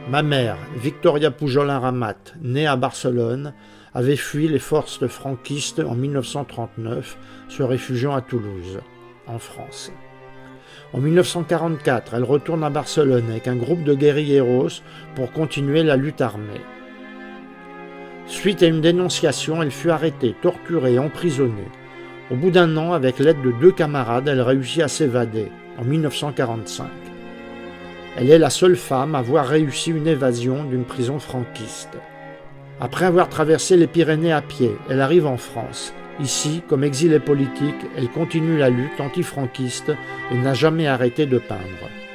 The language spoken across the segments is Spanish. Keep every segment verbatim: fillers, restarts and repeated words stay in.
Ma mère, Victoria Pujol-Aramat, née à Barcelone, avait fui les forces franquistes en mille neuf cent trente-neuf, se réfugiant à Toulouse, en France. En mille neuf cent quarante-quatre, elle retourne à Barcelone avec un groupe de guérilleros pour continuer la lutte armée. Suite à une dénonciation, elle fut arrêtée, torturée et emprisonnée. Au bout d'un an, avec l'aide de deux camarades, elle réussit à s'évader, en mille neuf cent quarante-cinq. Elle est la seule femme à avoir réussi une évasion d'une prison franquiste. Après avoir traversé les Pyrénées à pied, elle arrive en France. Ici, comme exilée politique, elle continue la lutte anti-franquiste et n'a jamais arrêté de peindre.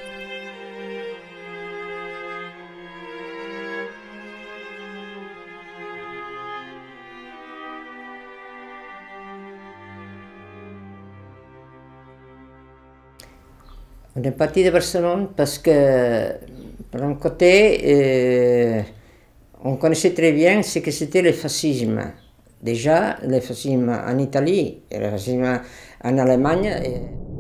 On est parti de Barcelone parce que, par un côté, euh, on connaissait très bien ce que c'était le fascisme. Déjà, le fascisme en Italie et le fascisme en Allemagne. Et...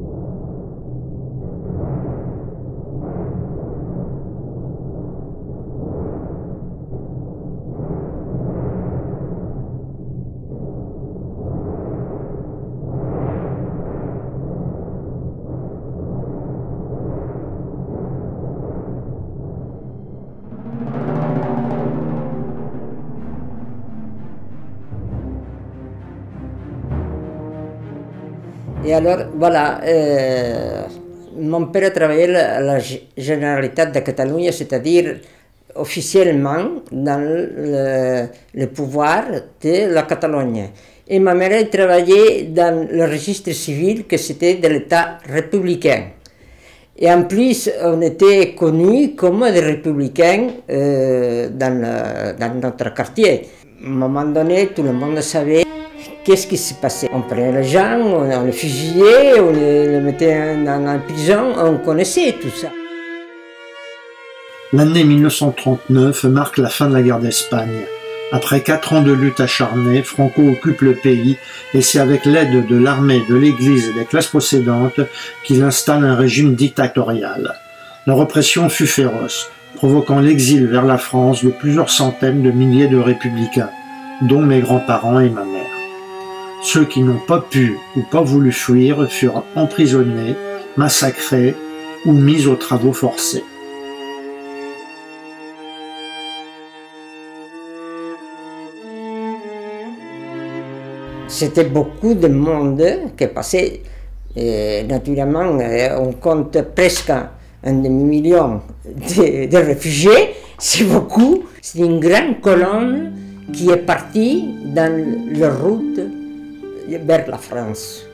Et alors, voilà, euh, mon père a travaillé à la Généralitat de Catalunya, c'est-à-dire officiellement dans le, le pouvoir de la Catalogne. Et ma mère a travaillé dans le registre civil, que c'était de l'État républicain. Et en plus, on était connus comme des républicains euh, dans, le, dans notre quartier. À un moment donné, tout le monde savait qu'est-ce qui s'est passé. On prenait les gens, on les fusillait, on les, les mettait dans la prison, on connaissait tout ça. L'année mille neuf cent trente-neuf marque la fin de la guerre d'Espagne. Après quatre ans de lutte acharnée, Franco occupe le pays et c'est avec l'aide de l'armée, de l'Église et des classes possédantes qu'il installe un régime dictatorial. La répression fut féroce, provoquant l'exil vers la France de plusieurs centaines de milliers de républicains, dont mes grands-parents et ma mère. Ceux qui n'ont pas pu ou pas voulu fuir furent emprisonnés, massacrés ou mis aux travaux forcés. C'était beaucoup de monde qui passait. Et naturellement, on compte presque un demi-million de, de réfugiés, c'est beaucoup. C'est une grande colonne qui est partie dans la route vers la France.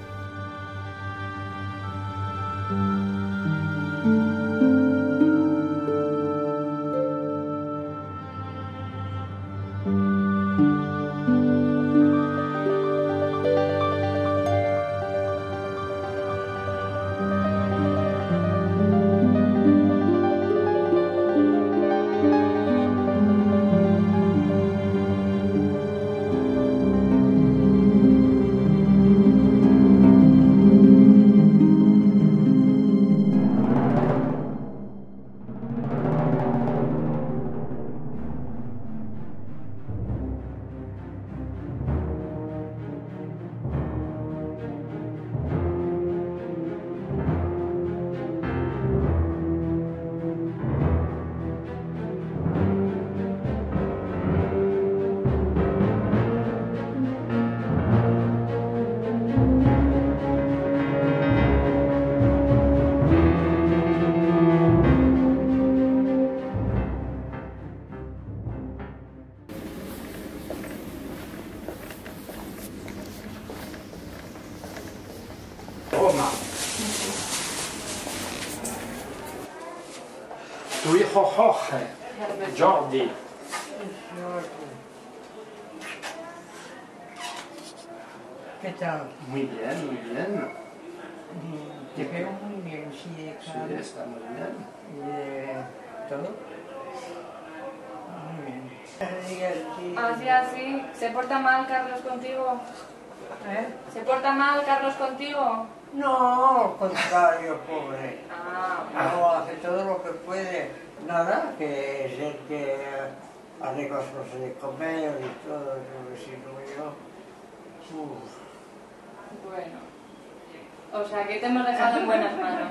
Tu hijo Jorge, Jordi. ¿Qué tal? Muy bien, muy bien. Te veo muy bien, sí, claro. Sí, está muy bien. ¿Y todo? Muy bien. Así, así. ¿Se porta mal Carlos contigo? ¿Eh? ¿Se porta mal Carlos contigo? No, al contrario, pobre. Ah, No, hace todo lo que puede. Nada, que es el que arregla las cosas de comer y todo, si no yo... Uf. Bueno, o sea que te hemos dejado en buenas manos.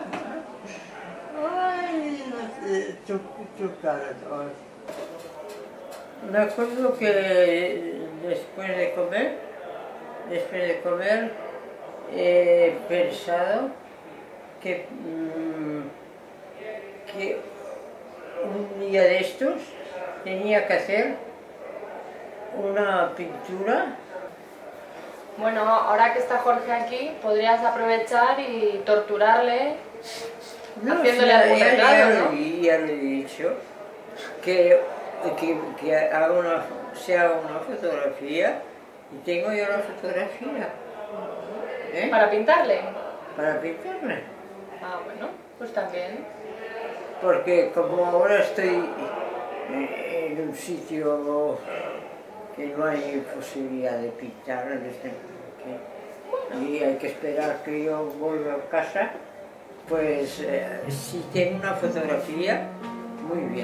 Ay, tu, tu cara, todo. Me acuerdo que después de comer, después de comer, he pensado que, mmm, que un día de estos tenía que hacer una pintura. Bueno, ahora que está Jorge aquí, podrías aprovechar y torturarle No, haciéndole ya, algún ya, retrato, ya, ¿no? lo, ya lo he dicho, que, que, que haga una, se haga una fotografía y tengo yo la fotografía. ¿Eh? ¿Para pintarle? Para pintarme. Ah, bueno, pues también. Porque como ahora estoy en un sitio que no hay posibilidad de pintar, y hay que esperar que yo vuelva a casa, pues eh, si tengo una fotografía, muy bien.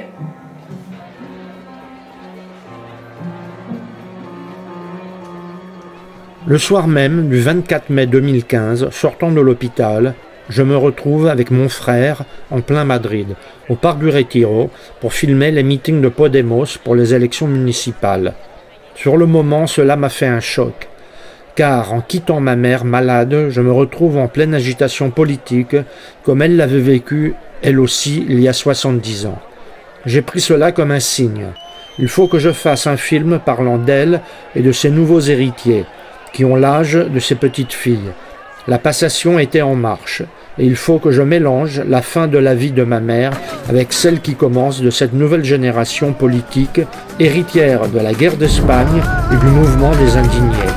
Le soir même du vingt-quatre mai deux mille quinze, sortant de l'hôpital, je me retrouve avec mon frère en plein Madrid, au parc du Retiro, pour filmer les meetings de Podemos pour les élections municipales. Sur le moment, cela m'a fait un choc, car en quittant ma mère malade, je me retrouve en pleine agitation politique, comme elle l'avait vécu, elle aussi, il y a soixante-dix ans. J'ai pris cela comme un signe. Il faut que je fasse un film parlant d'elle et de ses nouveaux héritiers, qui ont l'âge de ses petites filles. La passation était en marche, et il faut que je mélange la fin de la vie de ma mère avec celle qui commence de cette nouvelle génération politique, héritière de la guerre d'Espagne et du mouvement des indignés.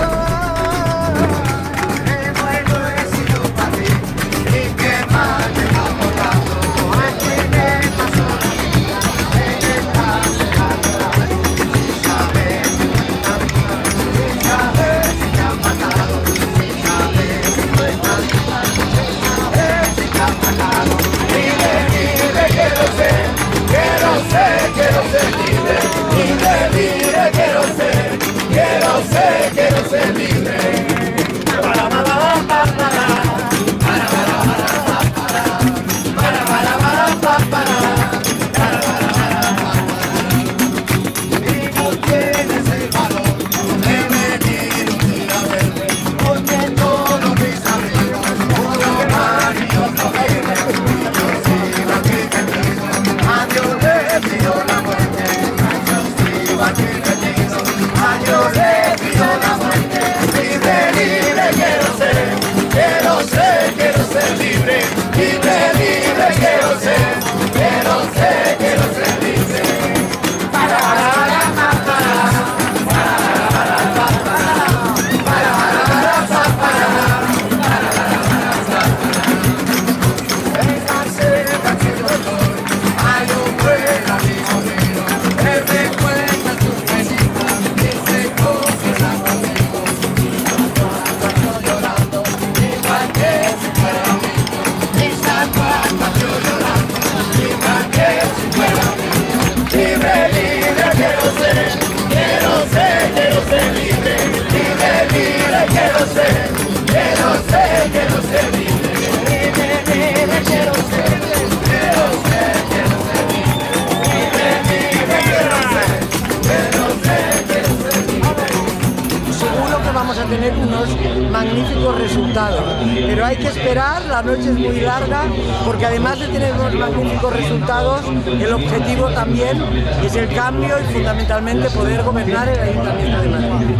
tener unos magníficos resultados, pero hay que esperar, la noche es muy larga, porque además de tener unos magníficos resultados, el objetivo también es el cambio y fundamentalmente poder gobernar el Ayuntamiento de Madrid.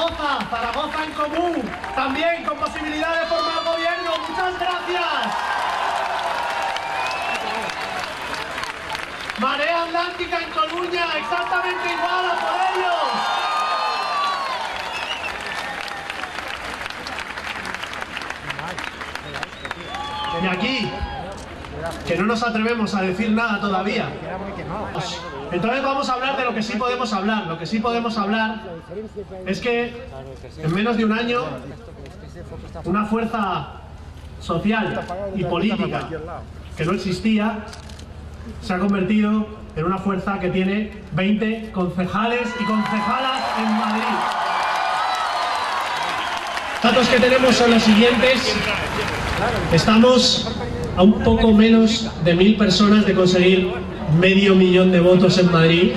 Zaragoza, Zaragoza en Común, también con posibilidad de formar gobierno. ¡Muchas gracias! Marea Atlántica en Coruña, exactamente igual, a por ellos. Y aquí, que no nos atrevemos a decir nada todavía. Entonces vamos a hablar de lo que sí podemos hablar. Lo que sí podemos hablar es que en menos de un año una fuerza social y política que no existía se ha convertido en una fuerza que tiene veinte concejales y concejalas en Madrid. Los datos que tenemos son los siguientes. Estamos a un poco menos de mil personas de conseguir medio millón de votos en Madrid.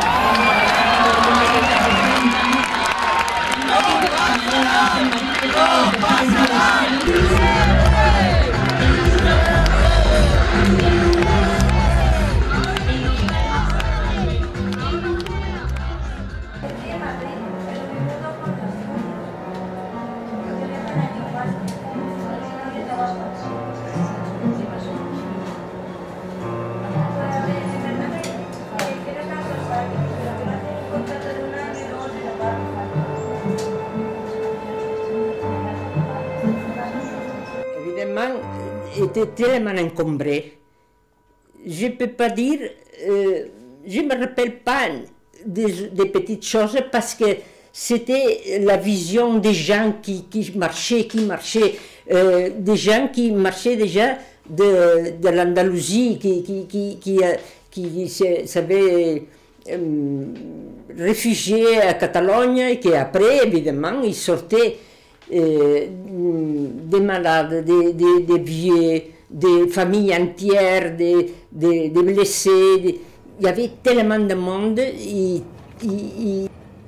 Était tellement encombré. Je ne peux pas dire, euh, je ne me rappelle pas des, des petites choses parce que c'était la vision des gens qui, qui marchaient, qui marchaient, euh, des gens qui marchaient déjà de, de l'Andalousie, qui, qui, qui, qui, qui s'avaient euh, réfugiés à Catalogne et qui après, évidemment, ils sortaient Euh, des malades, des, des, des vieux, des familles entières, des, des, des blessés. Des... Il y avait tellement de monde. Et, et,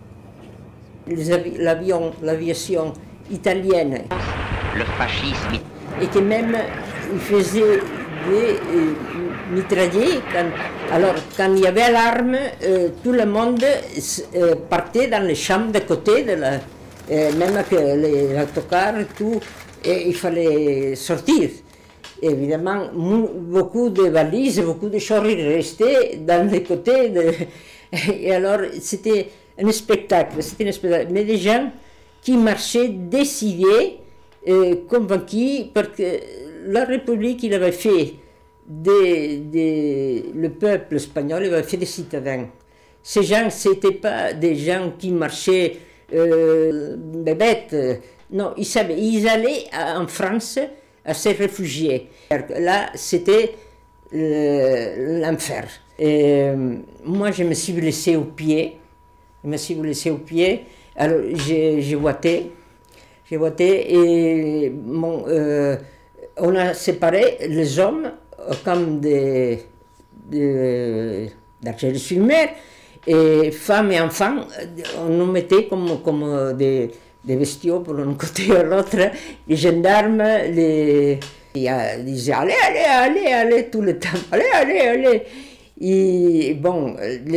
et l'avion, l'aviation italienne. Le fascisme. Et que même ils faisaient des euh, mitraillés. Quand, alors, quand il y avait l'alarme, euh, tout le monde euh, partait dans les chambres de côté de la. Et même que l'autocar et tout, et il fallait sortir. Et évidemment, beaucoup de valises, beaucoup de choses restaient dans les côtés. De... Et alors, c'était un spectacle, c'était un spectacle. Mais des gens qui marchaient décidés, euh, convaincus, parce que la République, il avait fait des, des, le peuple espagnol, il avait fait des citadins. Ces gens, ce n'étaient pas des gens qui marchaient Euh, des bêtes. Non, ils savaient, ils allaient en France à se réfugier. Là, c'était l'enfer. Moi, je me suis blessé au pied. Je me suis blessé au pied. Alors, j'ai boité. J'ai boité et bon, euh, on a séparé les hommes comme des d'Argelès-sur-Mer. Et femmes et enfants, on nous mettait comme, comme des, des bestiaux pour un côté et l'autre. Les gendarmes, les, ils disaient allez, allez, allez, allez, tout le temps, allez, allez, allez. Et bon,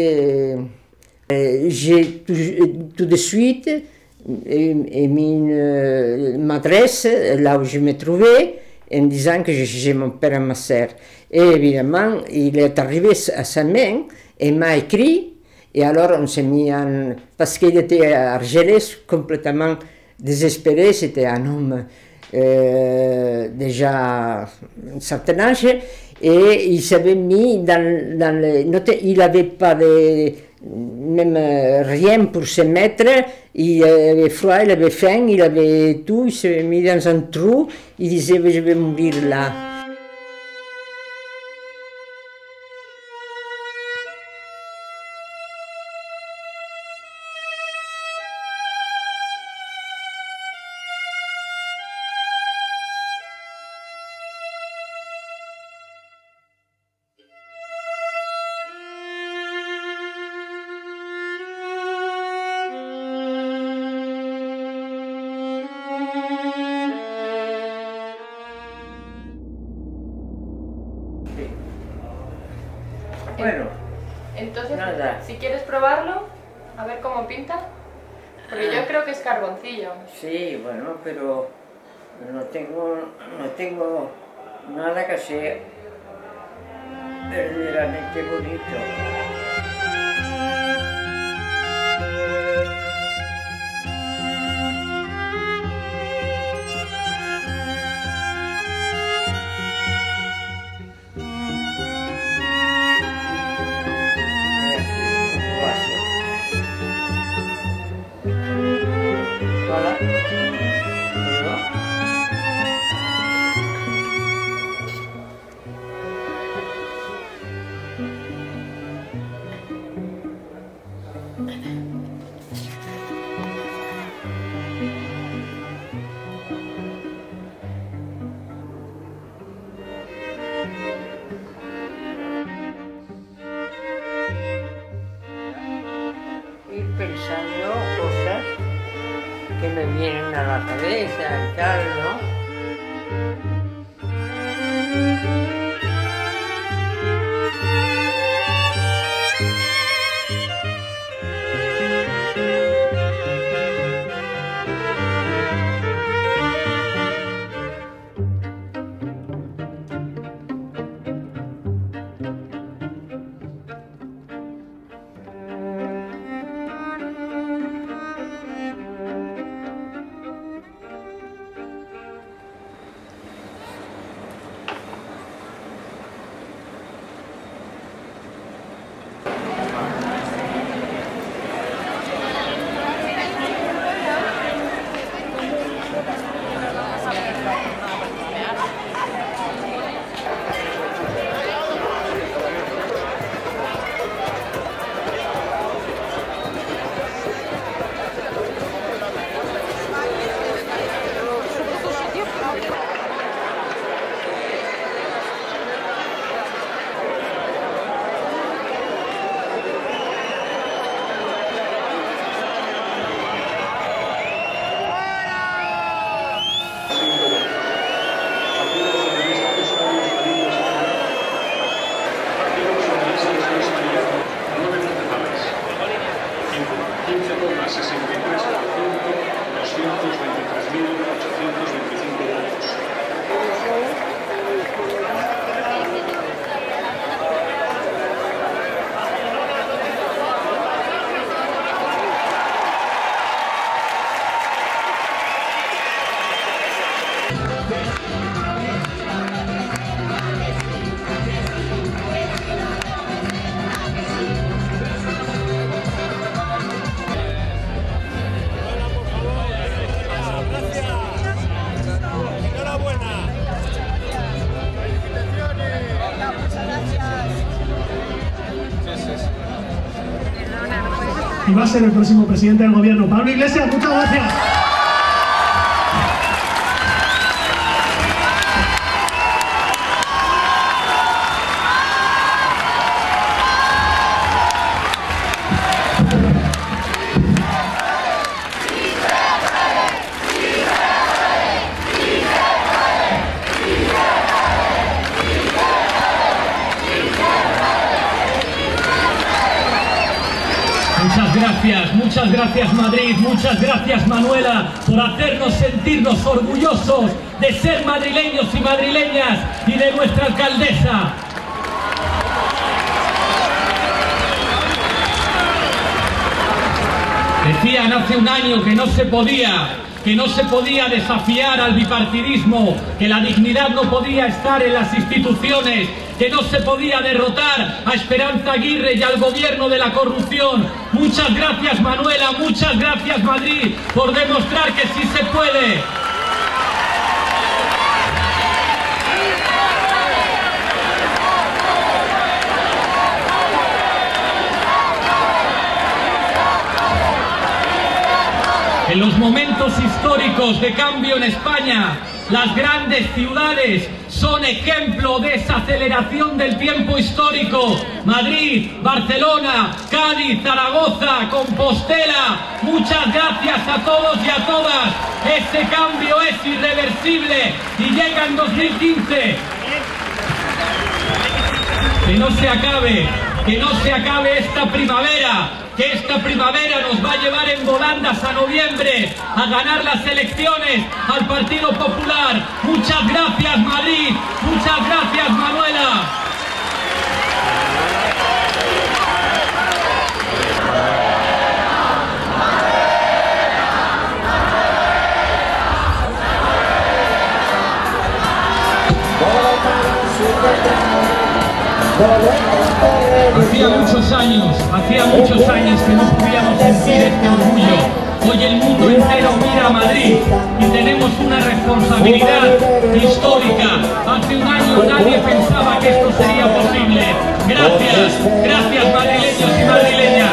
j'ai tout, tout de suite mis une m'adresse là où je me trouvais en disant que j'ai mon père et ma sœur. Et évidemment, il est arrivé à sa main et m'a écrit. Et alors on s'est mis en... Parce qu'il était à Argelès, complètement désespéré, c'était un homme euh, déjà un certain âge, et il s'avait mis dans, dans les... Il n'avait pas de... même rien pour se mettre, il avait froid, il avait faim, il avait tout, il s'est mis dans un trou, il disait je vais mourir là. Bueno, entonces, nada. Si quieres probarlo, a ver cómo pinta. Porque yo creo que es carboncillo. Sí, bueno, pero no tengo, no tengo nada que sea verdaderamente bonito. Ir pensando cosas que me vienen a la cabeza y tal, ¿no? Y va a ser el próximo presidente del gobierno. Pablo Iglesias, muchas gracias. Muchas gracias, muchas gracias Madrid, muchas gracias Manuela por hacernos sentirnos orgullosos de ser madrileños y madrileñas y de nuestra alcaldesa. Decían hace un año que no se podía, que no se podía desafiar al bipartidismo, que la dignidad no podía estar en las instituciones, que no se podía derrotar a Esperanza Aguirre y al gobierno de la corrupción. Muchas gracias Manuela, muchas gracias Madrid por demostrar que sí se puede. En los momentos históricos de cambio en España, las grandes ciudades son ejemplo de esa aceleración del tiempo histórico. Madrid, Barcelona, Cádiz, Zaragoza, Compostela. Muchas gracias a todos y a todas. Ese cambio es irreversible y llega en dos mil quince. Que no se acabe, que no se acabe esta primavera, que esta primavera nos va a llevar en volanda enmiendas a noviembre a ganar las elecciones al Partido Popular. Muchas gracias, Madrid. Muchas gracias, Manuela. Hacía muchos años, hacía muchos años que no podíamos sentir este orgullo. Hoy el mundo entero mira a Madrid y tenemos una responsabilidad histórica. Hace un año nadie pensaba que esto sería posible. Gracias, gracias madrileños y madrileñas.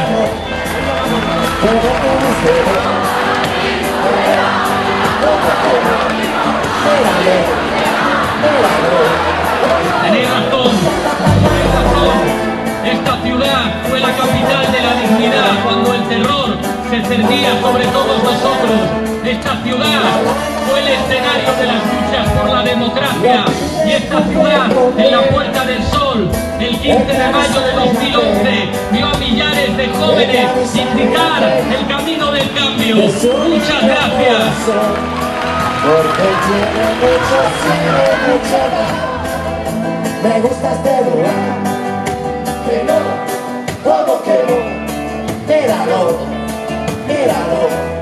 Tenéis razón, tenéis razón. Esta ciudad fue la capital de la dignidad cuando el terror se cernía sobre todos nosotros. Esta ciudad fue el escenario de las luchas por la democracia. Y esta ciudad, en la Puerta del Sol, el quince de mayo de dos mil once, vio a millares de jóvenes indicar el camino del cambio. Muchas gracias. Porque tiene mucho cielo, mucho mar. Me gusta este lugar. Que no, ¿cómo que no? Míralo, míralo.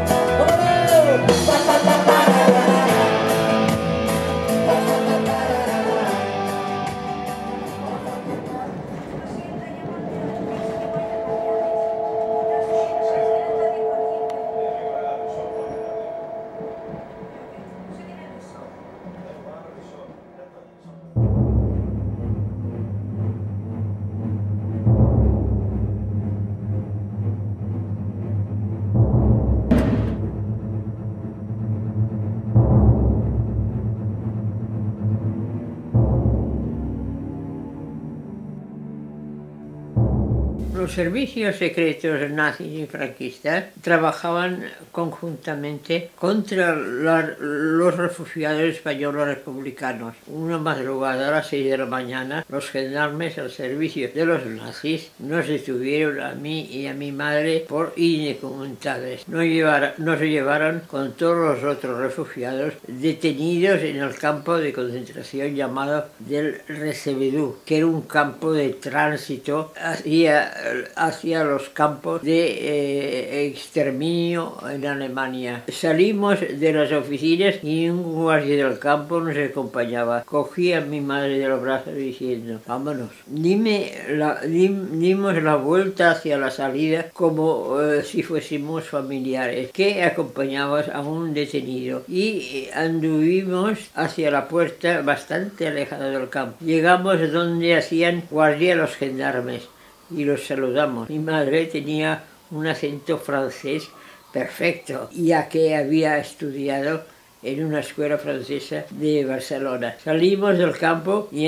Los servicios secretos nazis y franquistas trabajaban conjuntamente contra la, los refugiados españoles republicanos. Una madrugada a las seis de la mañana, los gendarmes al servicio de los nazis nos detuvieron a mí y a mi madre por indocumentados. Nos, llevar, nos llevaron con todos los otros refugiados detenidos en el campo de concentración llamado del Recebedú, que era un campo de tránsito hacia hacia los campos de eh, exterminio en Alemania. Salimos de las oficinas y un guardia del campo nos acompañaba. Cogí a mi madre de los brazos diciendo, vámonos. Dime la, dim, dimos la vuelta hacia la salida como eh, si fuésemos familiares, que acompañabas a un detenido. Y anduvimos hacia la puerta bastante alejada del campo. Llegamos donde hacían guardia los gendarmes y los saludamos. Mi madre tenía un acento francés perfecto, ya que había estudiado en una escuela francesa de Barcelona. Salimos del campo y,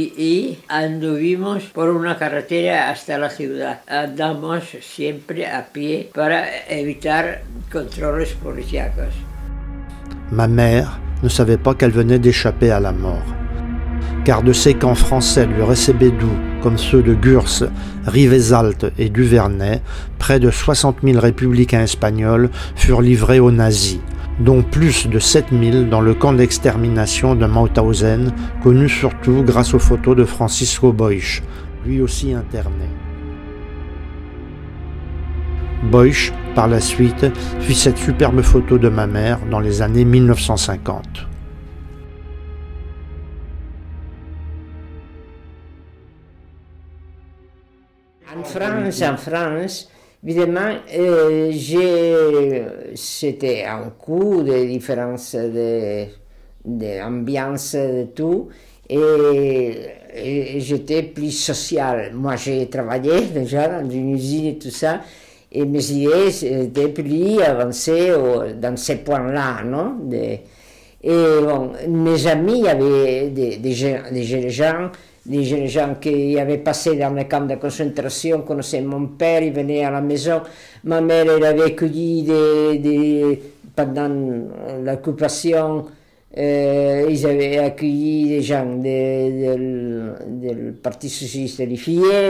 y anduvimos por una carretera hasta la ciudad. Andamos siempre a pie para evitar controles policíacos. Ma mère ne savait pas qu'elle venait d'échapper à la mort. Car de ces camps français du Recebedú, comme ceux de Gurs, Rivesaltes et Duvernay, près de soixante mille républicains espagnols furent livrés aux nazis, dont plus de sept mille dans le camp d'extermination de Mauthausen, connu surtout grâce aux photos de Francisco Boix, lui aussi interné. Boix, par la suite, fit cette superbe photo de ma mère dans les années mille neuf cent cinquante. En France, en France, évidemment, euh, c'était un coup de différence d'ambiance, de, de tout, et, et j'étais plus sociale. Moi, j'ai travaillé déjà dans une usine et tout ça, et mes idées étaient plus avancées au, dans ces points-là, non? De, et bon, mes amis, il y avait des, des, des jeunes gens, des jeunes gens qui avaient passé dans les camps de concentration, connaissaient mon père, ils venaient à la maison. Ma mère, elle avait accueilli des, des, pendant l'occupation, euh, ils avaient accueilli des gens du Parti socialiste des filles,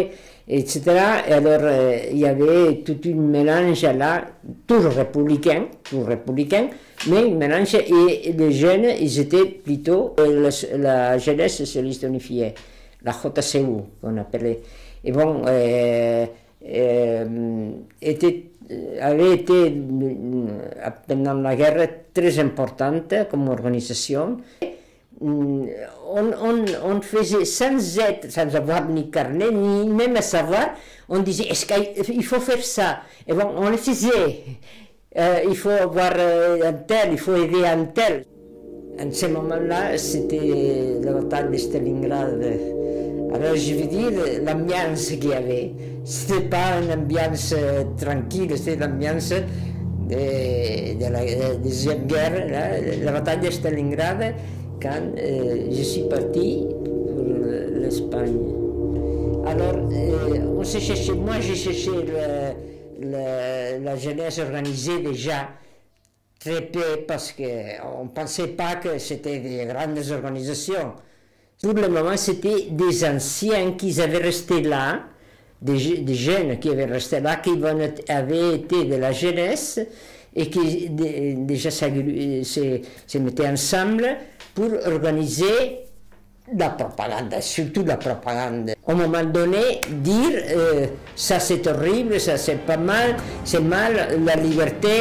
et cetera. Et alors, euh, il y avait tout un mélange là, toujours républicain, toujours républicain, mais un mélange, et les jeunes, ils étaient plutôt euh, la, la jeunesse socialiste unifiée, la J C U, qu'on appelait. Et bon, euh, euh, était, avait été pendant la guerre très importante comme organisation. On, on, on faisait sans être, sans avoir ni carnet, ni même à savoir, on disait, est-ce qu'il faut faire ça? Et bon, on le faisait. Euh, il faut avoir euh, un tel, il faut aider un tel. En ce moment-là, c'était la bataille de Stalingrad. Alors, je veux dire, l'ambiance qu'il y avait, ce n'était pas une ambiance euh, tranquille, c'était l'ambiance de, de la deuxième guerre, là, la bataille de Stalingrad, quand euh, je suis parti pour l'Espagne. Alors, euh, on s'est cherché, moi j'ai cherché le, le, la jeunesse organisée déjà très peu parce qu'on ne pensait pas que c'était des grandes organisations. Pour le moment, c'était des anciens qui avaient resté là, des, des jeunes qui avaient resté là, qui avaient été de la jeunesse et qui de, déjà se, se, se mettaient ensemble pour organiser la propagande, surtout la propagande. À un moment donné, dire euh, ça c'est horrible, ça c'est pas mal, c'est mal, la liberté,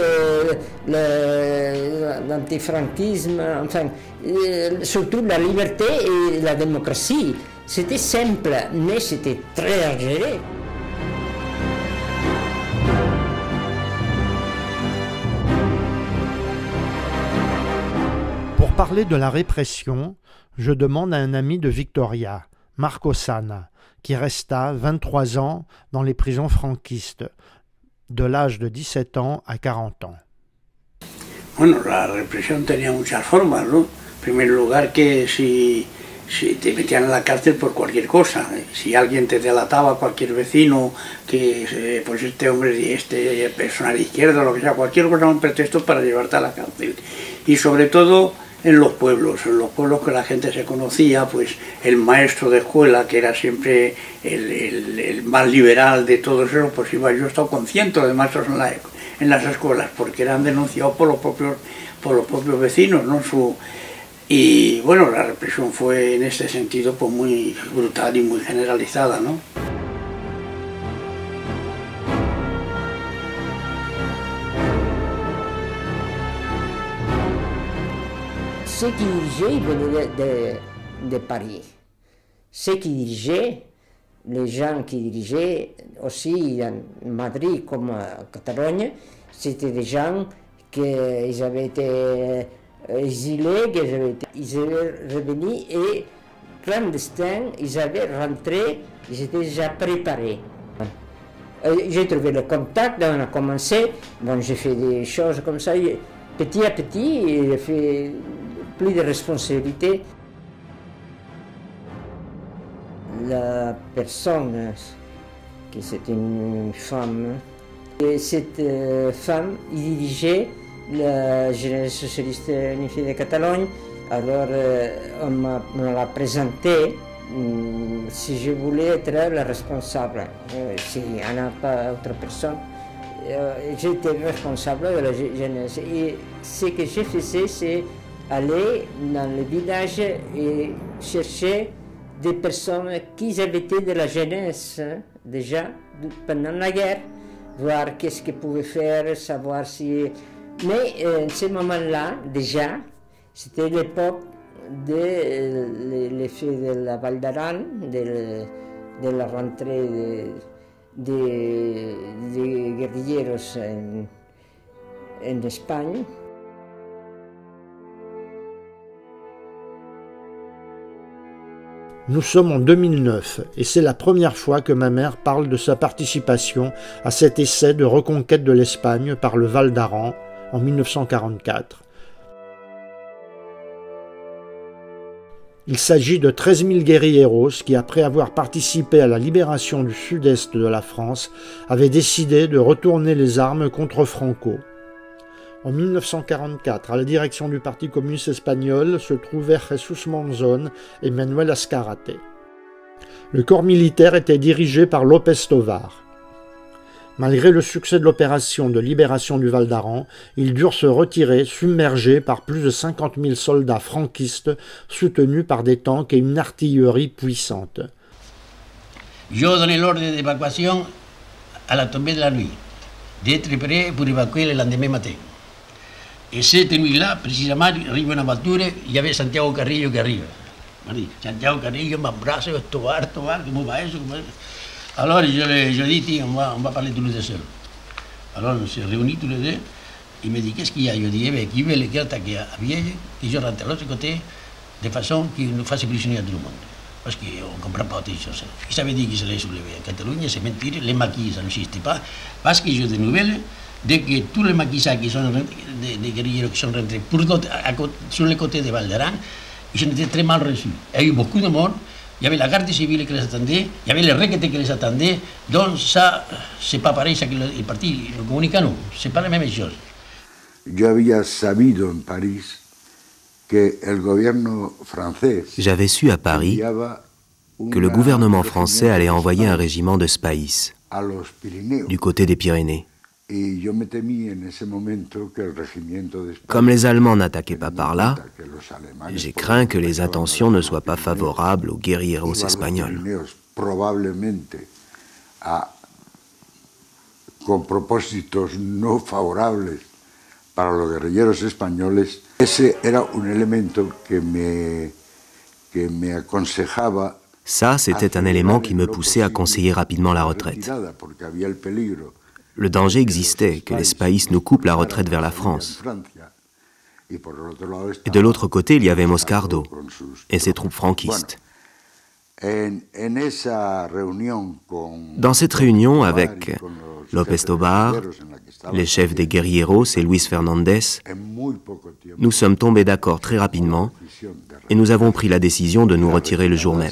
euh, l'antifranquisme, enfin, euh, surtout la liberté et la démocratie. C'était simple, mais c'était très géré. Pour parler de la répression, je demande à un ami de Victoria, Marco Sana, qui resta vingt-trois ans dans les prisons franquistes, de l'âge de dix-sept ans à quarante ans. Bueno, la represión tenía muchas formas, ¿no? En primer lugar, que si, si te metían en la cárcel por cualquier cosa, si alguien te delataba, cualquier vecino, que pues este hombre, este persona de izquierda, lo que sea, cualquier cosa, un pretexto para llevarte a la cárcel. Y sobre todo en los pueblos, en los pueblos que la gente se conocía, pues el maestro de escuela, que era siempre el, el, el más liberal de todos esos, pues iba, yo he estado con cientos de maestros en, la, en las escuelas, porque eran denunciados por los propios, por los propios vecinos, ¿no? Su, y bueno, la represión fue en este sentido pues muy brutal y muy generalizada, ¿no? Ceux qui dirigeaient, ils venaient de, de, de Paris. Ceux qui dirigeaient, les gens qui dirigeaient aussi en Madrid comme en Catalogne, c'était des gens qui avaient été exilés, qu'ils avaient, été, ils avaient revenu et clandestins, ils avaient rentré, ils étaient déjà préparés. J'ai trouvé le contact, on a commencé, bon, j'ai fait des choses comme ça, petit à petit, j'ai fait plus de responsabilités. La personne, qui c'est une femme, et cette femme dirigeait la jeunesse socialiste unifiée de Catalogne. Alors on me l'a présenté si je voulais être la responsable, s'il n'y en a pas autre personne. J'étais responsable de la jeunesse et ce que je faisais, c'est aller dans le village et chercher des personnes qui avaient été de la jeunesse déjà pendant la guerre, voir qu'est-ce qu'ils pouvaient faire, savoir si... Mais en ce moment-là, déjà, c'était l'époque de l'effet de la Val d'Aran, de, de la rentrée de, de, de guerrilleros en, en Espagne. Nous sommes en deux mille neuf et c'est la première fois que ma mère parle de sa participation à cet essai de reconquête de l'Espagne par le Val d'Aran en mille neuf cent quarante-quatre. Il s'agit de treize mille guérilleros qui, après avoir participé à la libération du sud-est de la France, avaient décidé de retourner les armes contre Franco. En mille neuf cent quarante-quatre, à la direction du Parti communiste espagnol se trouvaient Jesús Monzón et Manuel Azcárate. Le corps militaire était dirigé par López Tovar. Malgré le succès de l'opération de libération du Val d'Aran, ils durent se retirer, submergés par plus de cinquante mille soldats franquistes soutenus par des tanks et une artillerie puissante. Yo donné l'ordre d'évacuation à la tombée de la nuit, d'être prêt pour évacuer le lendemain matin. Et cette nuit-là, précisément, arrive une voiture, il y avait Santiago Carrillo qui arrive. Santiago Carrillo m'embrasse, Tovar, Tovar, comment va eso? Alors je lui ai dit, tiens, on va, on va parler tous les deux seuls. Alors on s'est réunis tous les deux, il me dit, qu'est-ce qu'il y a? Je lui ai dit, eh bien, qui veut les qui attaquer à Vielle, que je rentre de l'autre côté, de façon qu'il nous fasse prisonniers à tout le monde. Parce qu'on ne comprend pas autre chose. Il savait dire qu'il se les soulevait en Catalogne, c'est mentir, les maquis, ça n'existe pas, parce que j'ai des nouvelles de que tous les maquisards qui sont des, des guerrilleros qui sont rentrés pour, à, à, sur le côté de Val d'Aran, ils ont été très mal reçus. Il y a eu beaucoup de morts. Il y avait la garde civile qui les attendait, il y avait les requêtes qui les attendaient, donc ça, c'est pas pareil, ça que le, le parti le communique nous, c'est pas la même chose. J'avais sabido en Paris que el gobierno français. J'avais su à Paris que le gouvernement français allait envoyer un régiment de Spaïs du côté des Pyrénées. Comme les Allemands n'attaquaient pas par là, j'ai craint que les intentions ne soient pas favorables aux guerrilleros espagnols. Con propósitos no favorables para los guerrilleros españoles, ese era un elemento que me, que me aconsejaba. Ça, c'était un élément qui me poussait à conseiller rapidement la retraite. Le danger existait que les Spaïs nous coupent la retraite vers la France. Et de l'autre côté, il y avait Moscardo et ses troupes franquistes. Dans cette réunion avec López Tovar, les chefs des guerrilleros et Luis Fernandez, nous sommes tombés d'accord très rapidement et nous avons pris la décision de nous retirer le jour même.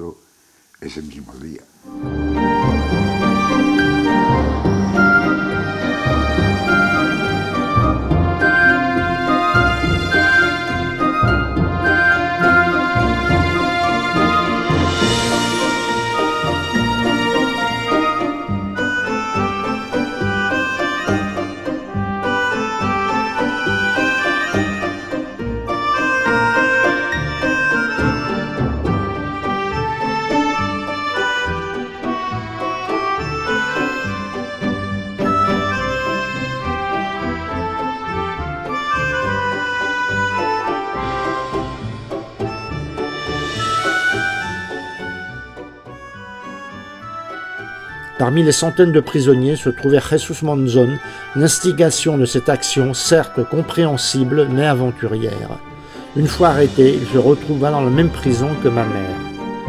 Parmi les centaines de prisonniers se trouvait Jesús Monzón, l'instigation de cette action, certes compréhensible, mais aventurière. Une fois arrêté, il se retrouva dans la même prison que ma mère.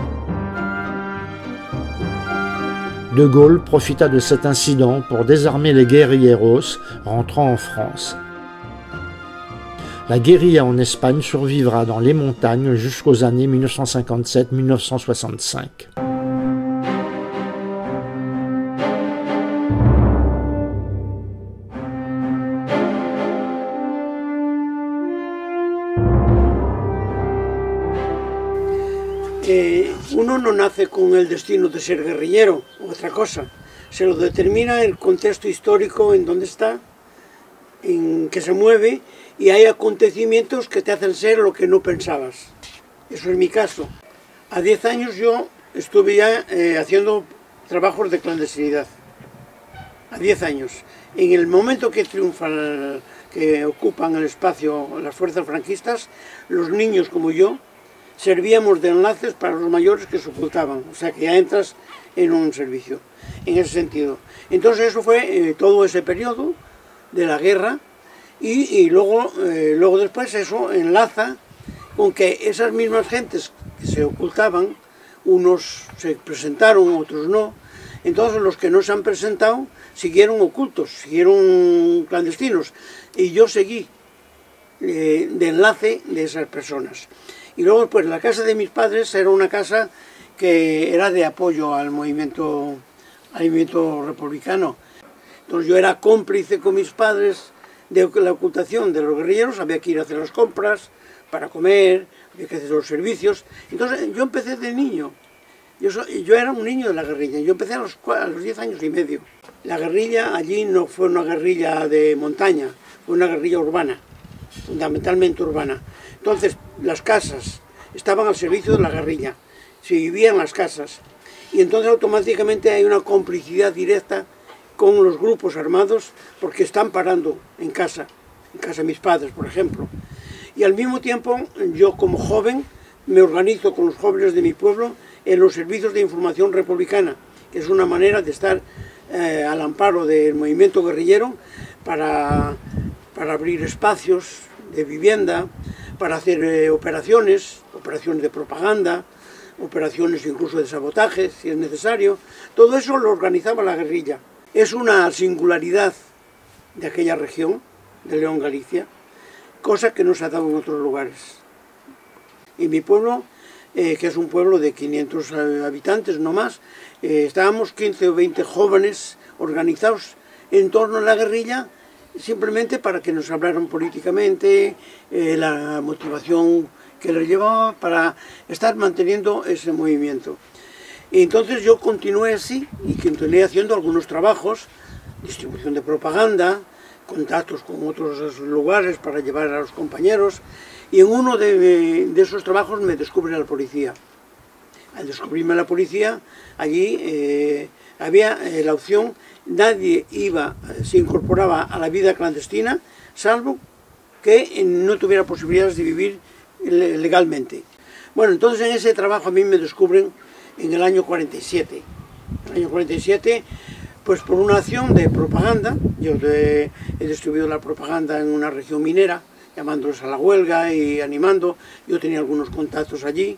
De Gaulle profita de cet incident pour désarmer les guerrilleros rentrant en France. La guérilla en Espagne survivra dans les montagnes jusqu'aux années mille neuf cent cinquante-sept mille neuf cent soixante-cinq. Eh, uno no nace con el destino de ser guerrillero, otra cosa. Se lo determina el contexto histórico en donde está, en que se mueve, y hay acontecimientos que te hacen ser lo que no pensabas. Eso es mi caso. A diez años yo estuve ya eh, haciendo trabajos de clandestinidad. A diez años. En el momento que triunfan, que ocupan el espacio las fuerzas franquistas, los niños como yo, servíamos de enlaces para los mayores que se ocultaban, o sea que ya entras en un servicio, en ese sentido. Entonces eso fue eh, todo ese periodo de la guerra y, y luego, eh, luego después eso enlaza con que esas mismas gentes que se ocultaban, unos se presentaron, otros no, entonces los que no se han presentado siguieron ocultos, siguieron clandestinos y yo seguí eh, de enlace de esas personas. Y luego, pues, la casa de mis padres era una casa que era de apoyo al movimiento, al movimiento republicano. Entonces yo era cómplice con mis padres de la ocultación de los guerrilleros, había que ir a hacer las compras para comer, había que hacer los servicios. Entonces yo empecé de niño, Yo, soy, yo era un niño de la guerrilla, yo empecé a los, a los diez años y medio. La guerrilla allí no fue una guerrilla de montaña, fue una guerrilla urbana, fundamentalmente urbana. Entonces las casas estaban al servicio de la guerrilla, se vivía en las casas y entonces automáticamente hay una complicidad directa con los grupos armados porque están parando en casa, en casa de mis padres, por ejemplo. Y al mismo tiempo yo como joven me organizo con los jóvenes de mi pueblo en los servicios de información republicana, que es una manera de estar eh, al amparo del movimiento guerrillero para, para abrir espacios de vivienda, para hacer eh, operaciones, operaciones de propaganda, operaciones incluso de sabotaje, si es necesario. Todo eso lo organizaba la guerrilla. Es una singularidad de aquella región, de León, Galicia, cosa que no se ha dado en otros lugares. En mi pueblo, eh, que es un pueblo de quinientos habitantes, no más, eh, estábamos quince o veinte jóvenes organizados en torno a la guerrilla, simplemente para que nos hablaran políticamente, eh, la motivación que les llevaba para estar manteniendo ese movimiento. Y entonces yo continué así y continué haciendo algunos trabajos, distribución de propaganda, contactos con otros lugares para llevar a los compañeros, y en uno de, de esos trabajos me descubre la policía. Al descubrirme la policía, allí eh, había eh, la opción, nadie iba, se incorporaba a la vida clandestina, salvo que no tuviera posibilidades de vivir legalmente. Bueno, entonces en ese trabajo a mí me descubren en el año cuarenta y siete. En el año cuarenta y siete, pues por una acción de propaganda, yo de, he distribuido la propaganda en una región minera, llamándolos a la huelga y animando, yo tenía algunos contactos allí,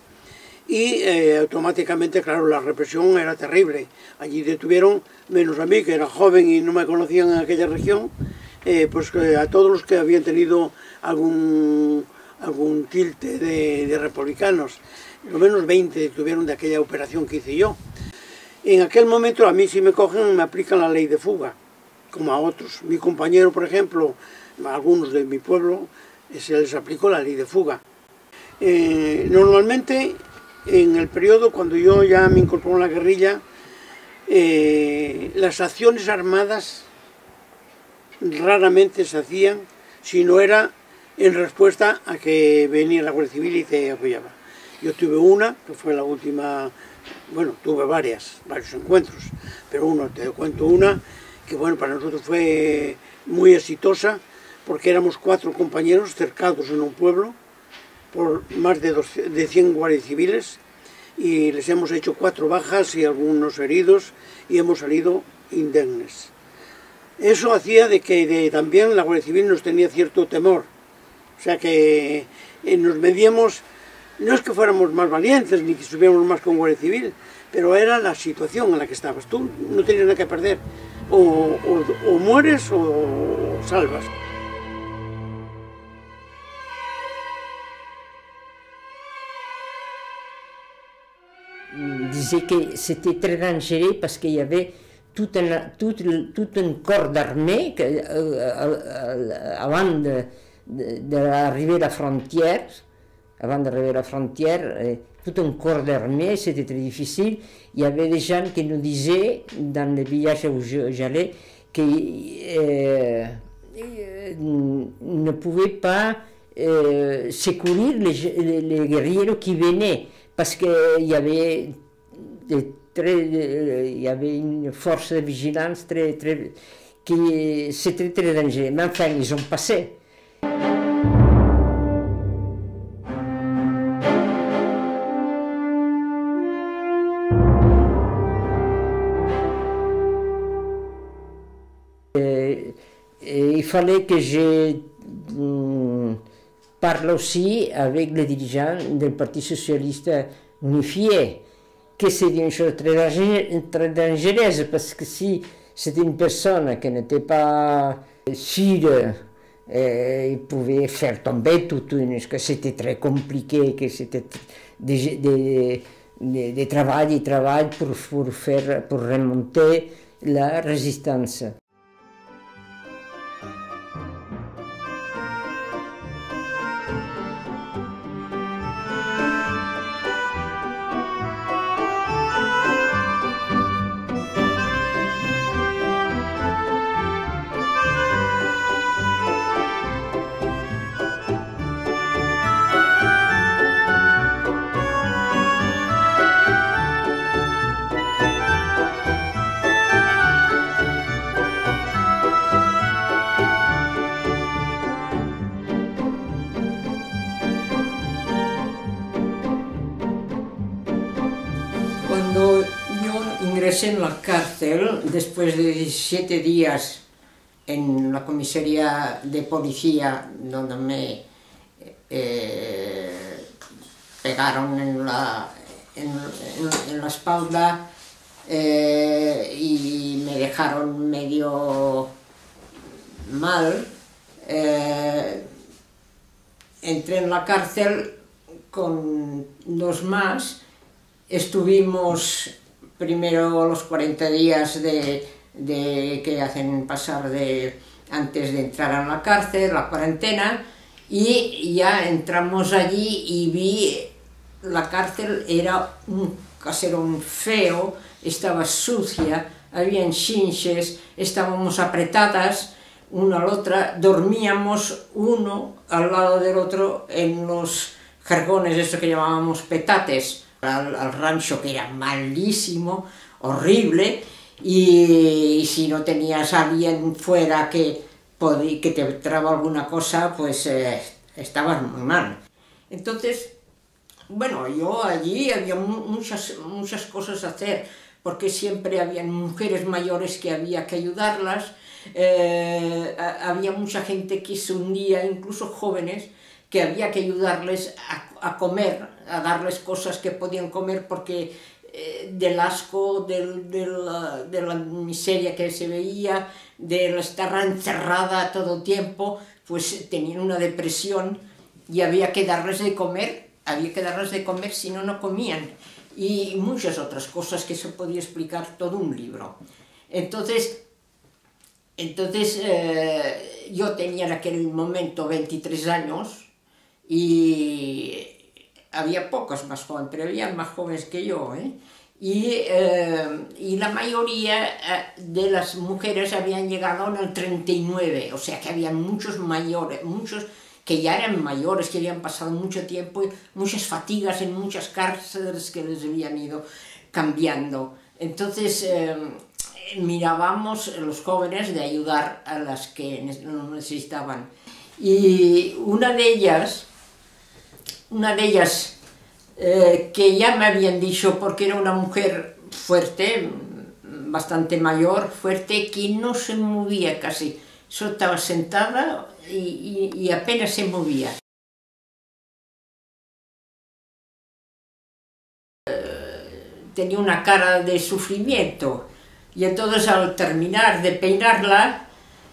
y eh, automáticamente, claro, la represión era terrible. Allí detuvieron, menos a mí, que era joven y no me conocían en aquella región, eh, pues eh, a todos los que habían tenido algún, algún tilte de, de republicanos. Lo menos veinte detuvieron de aquella operación que hice yo. En aquel momento a mí si me cogen me aplican la ley de fuga, como a otros. Mi compañero, por ejemplo, a algunos de mi pueblo, se les aplicó la ley de fuga. Eh, normalmente, en el periodo cuando yo ya me incorporé a la guerrilla, eh, las acciones armadas raramente se hacían si no era en respuesta a que venía la Guardia Civil y te apoyaba. Yo tuve una, que fue la última, bueno, tuve varias, varios encuentros, pero uno, te cuento una, que bueno, para nosotros fue muy exitosa, porque éramos cuatro compañeros cercados en un pueblo, por más de, dos, de cien guardias civiles, y les hemos hecho cuatro bajas y algunos heridos, y hemos salido indemnes. Eso hacía de que de, también la Guardia Civil nos tenía cierto temor, o sea que eh, nos medíamos. No es que fuéramos más valientes, ni que estuviéramos más con Guardia Civil, pero era la situación en la que estabas. Tú no tenías nada que perder. O, o, o mueres o salvas. Disait que c'était très dangereux parce qu'il y avait tout un, tout, tout un corps d'armée euh, avant d'arriver à la frontière. Avant d'arriver à la frontière, eh, tout un corps d'armée, c'était très difficile. Il y avait des gens qui nous disaient, dans les villages où j'allais, qu'ils euh, euh, ne pouvaient pas euh, secourir les, les, les guerriers qui venaient, parce qu'il y avait des très, il y avait une force de vigilance très, très, qui c'était très dangereux. Mais enfin, ils ont passé. Il fallait que je mm, parle aussi avec les dirigeants du Parti socialiste unifié, que c'est une chose très, très dangereuse, parce que si c'est une personne qui n'était pas sûre, euh, il pouvait faire tomber toute une... que c'était très compliqué, que c'était des, des, des, des travail, des travail pour, pour, faire, pour remonter la résistance. ingresé en la cárcel después de diecisiete días en la comisaría de policía, donde me eh, pegaron en la, en, en, en la espalda eh, y me dejaron medio mal. Eh, entré en la cárcel con dos más. Estuvimos primero los cuarenta días de, de, que hacen pasar de, antes de entrar en la cárcel, la cuarentena, y ya entramos allí y vi la cárcel, era un caserón feo, estaba sucia, había chinches, estábamos apretadas una a la otra, dormíamos uno al lado del otro en los jergones, eso que llamábamos petates, al, al rancho, que era malísimo, horrible, y, y si no tenías a alguien fuera que, podía, que te traba alguna cosa, pues eh, estabas muy mal. Entonces, bueno, yo allí había muchas, muchas cosas a hacer, porque siempre había mujeres mayores que había que ayudarlas, eh, había mucha gente que se hundía, incluso jóvenes, que había que ayudarles a, a comer, a darles cosas que podían comer, porque eh, del asco, del, del, de la miseria que se veía, de estar encerrada todo el tiempo, pues tenían una depresión y había que darles de comer, había que darles de comer, si no, no comían. Y muchas otras cosas que se podía explicar todo un libro. Entonces, entonces eh, yo tenía en aquel momento veintitrés años, y había pocos más jóvenes, pero había más jóvenes que yo, ¿eh? Y, eh, y la mayoría de las mujeres habían llegado en el treinta y nueve, o sea que había muchos mayores, muchos que ya eran mayores, que habían pasado mucho tiempo, muchas fatigas en muchas cárceles que les habían ido cambiando. Entonces eh, mirábamos los jóvenes de ayudar a las que lo necesitaban. Y una de ellas, una de ellas eh, que ya me habían dicho, porque era una mujer fuerte, bastante mayor, fuerte, que no se movía casi, solo estaba sentada y, y, y apenas se movía. Eh, tenía una cara de sufrimiento, y entonces al terminar de peinarla,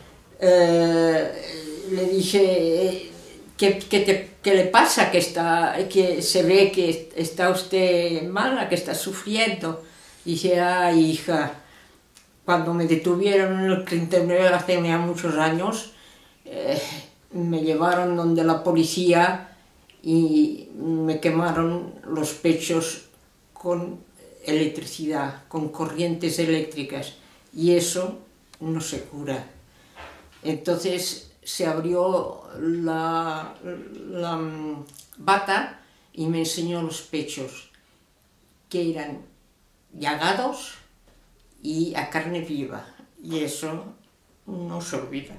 eh, le dije, ¿qué, qué, te, ¿qué le pasa? Que, está, que se ve que está usted mala, que está sufriendo. Dice, ay, hija, cuando me detuvieron en el treinta y nueve, hace ya muchos años, eh, me llevaron donde la policía y me quemaron los pechos con electricidad, con corrientes eléctricas, y eso no se cura. Entonces se abrió la, la bata y me enseñó los pechos, que eran llagados y a carne viva, y eso no se olvida.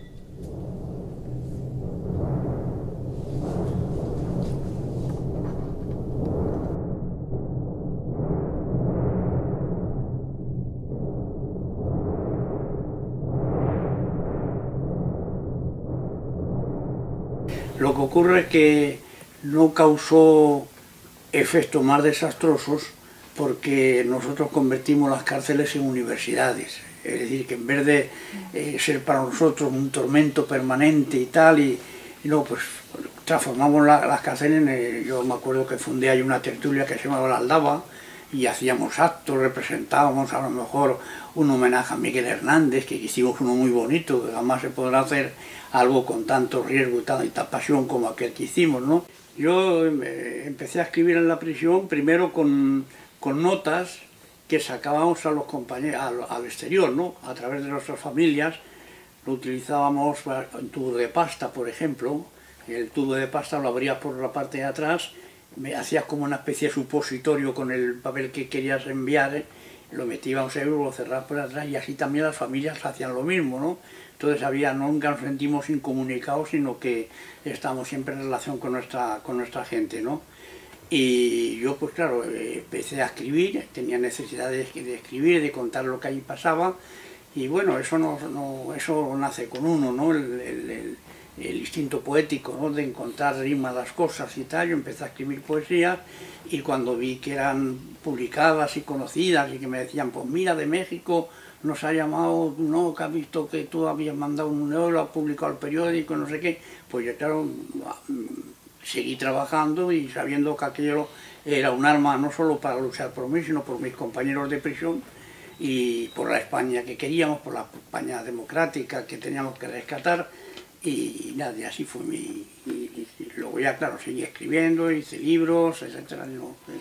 Lo que ocurre es que no causó efectos más desastrosos porque nosotros convertimos las cárceles en universidades. Es decir, que en vez de eh, ser para nosotros un tormento permanente y tal, y, y no, pues transformamos la, las cárceles en... Eh, yo me acuerdo que fundé ahí una tertulia que se llamaba La Aldaba, y hacíamos actos, representábamos a lo mejor un homenaje a Miguel Hernández, que hicimos uno muy bonito, que jamás se podrá hacer algo con tanto riesgo y tanta pasión como aquel que hicimos, ¿no? Yo eh, empecé a escribir en la prisión primero con, con notas que sacábamos a los compañeros al, al exterior, ¿no? A través de nuestras familias. Lo utilizábamos en tubo de pasta, por ejemplo. El tubo de pasta lo abrías por la parte de atrás, me hacías como una especie de supositorio con el papel que querías enviar, ¿eh? Lo metíamos en lo cerrabas por atrás, y así también las familias hacían lo mismo, ¿no? Entonces había, nunca nos sentimos incomunicados, sino que estábamos siempre en relación con nuestra, con nuestra gente, ¿no? Y yo, pues claro, empecé a escribir, tenía necesidad de, de escribir, de contar lo que ahí pasaba, y bueno, eso no, no eso nace con uno, ¿no? El, el, el, el instinto poético, ¿no? De encontrar rimas a las cosas y tal. Yo empecé a escribir poesías, y cuando vi que eran publicadas y conocidas, y que me decían, pues mira, de México nos ha llamado, no, que ha visto que tú habías mandado un euro, lo has publicado al periódico, no sé qué, pues yo, claro, seguí trabajando y sabiendo que aquello era un arma no solo para luchar por mí, sino por mis compañeros de prisión y por la España que queríamos, por la España democrática que teníamos que rescatar, y nada, y así fue mi... Y, y, y luego ya, claro, seguí escribiendo, hice libros, etcétera. No, sí.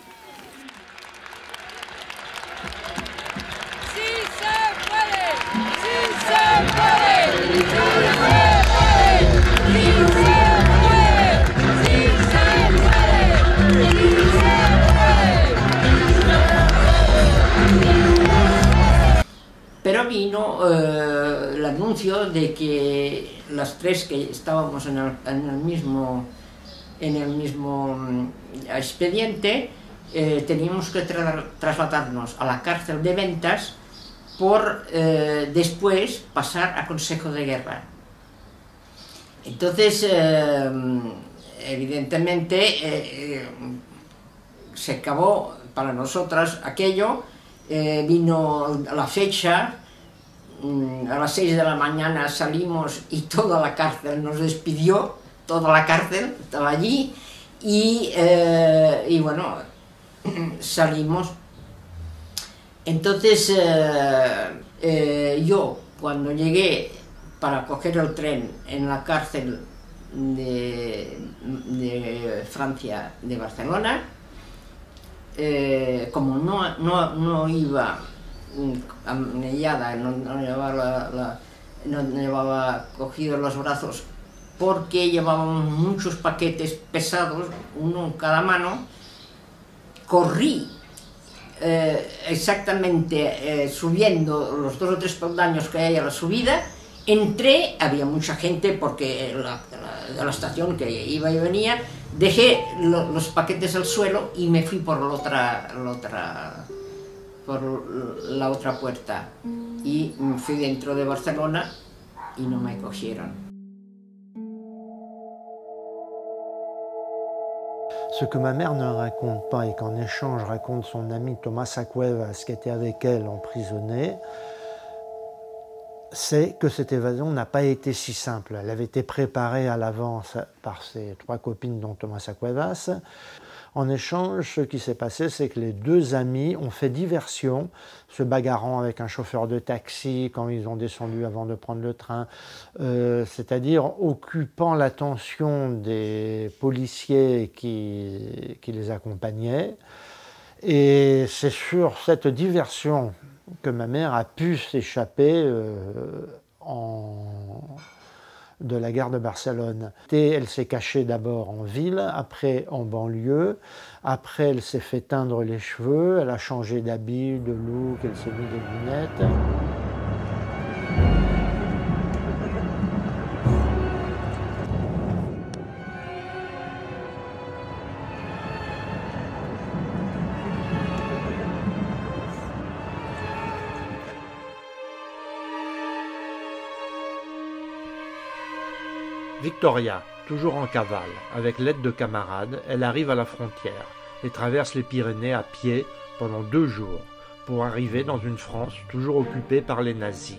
¡Sí se puede! ¡Sí se puede! ¡Sí se puede! ¡Sí se puede! ¡Sí se puede! ¡Sí se puede! Pero vino eh, el anuncio de que las tres que estábamos en el, en el mismo, en el mismo expediente eh, teníamos que tra trasladarnos a la cárcel de Ventas por eh, después pasar a Consejo de Guerra. Entonces, eh, evidentemente, eh, eh, se acabó para nosotras aquello, eh, vino la fecha, a las seis de la mañana salimos y toda la cárcel nos despidió, toda la cárcel estaba allí, y, eh, y bueno, salimos. Entonces eh, eh, yo cuando llegué para coger el tren en la cárcel de, de Francia, de Barcelona, eh, como no, no, no iba amnellada, no, no, llevaba la, la, no llevaba cogidos los brazos porque llevábamos muchos paquetes pesados, uno en cada mano, corrí eh, exactamente eh, subiendo los dos o tres peldaños que hay a la subida, entré, había mucha gente porque la, la, la estación que iba y venía, dejé lo, los paquetes al suelo y me fui por la otra, la otra por la otra puerta, y me fui dentro de Barcelona y no me cogieron. Ce que ma mère ne raconte pas et qu'en échange raconte son ami Tomasa Cuevas, qui était avec elle emprisonné, c'est que cette évasion n'a pas été si simple. Elle avait été préparée à l'avance par ses trois copines, dont Tomasa Cuevas. En échange, ce qui s'est passé, c'est que les deux amis ont fait diversion, se bagarrant avec un chauffeur de taxi quand ils ont descendu avant de prendre le train, euh, c'est-à-dire occupant l'attention des policiers qui, qui les accompagnaient. Et c'est sur cette diversion que ma mère a pu s'échapper euh, en... de la gare de Barcelone. Et elle s'est cachée d'abord en ville, après en banlieue, après elle s'est fait teindre les cheveux, elle a changé d'habit, de look, elle s'est mis des lunettes. Victoria, toujours en cavale, avec l'aide de camarades, elle arrive à la frontière et traverse les Pyrénées à pied pendant deux jours pour arriver dans une France toujours occupée par les nazis.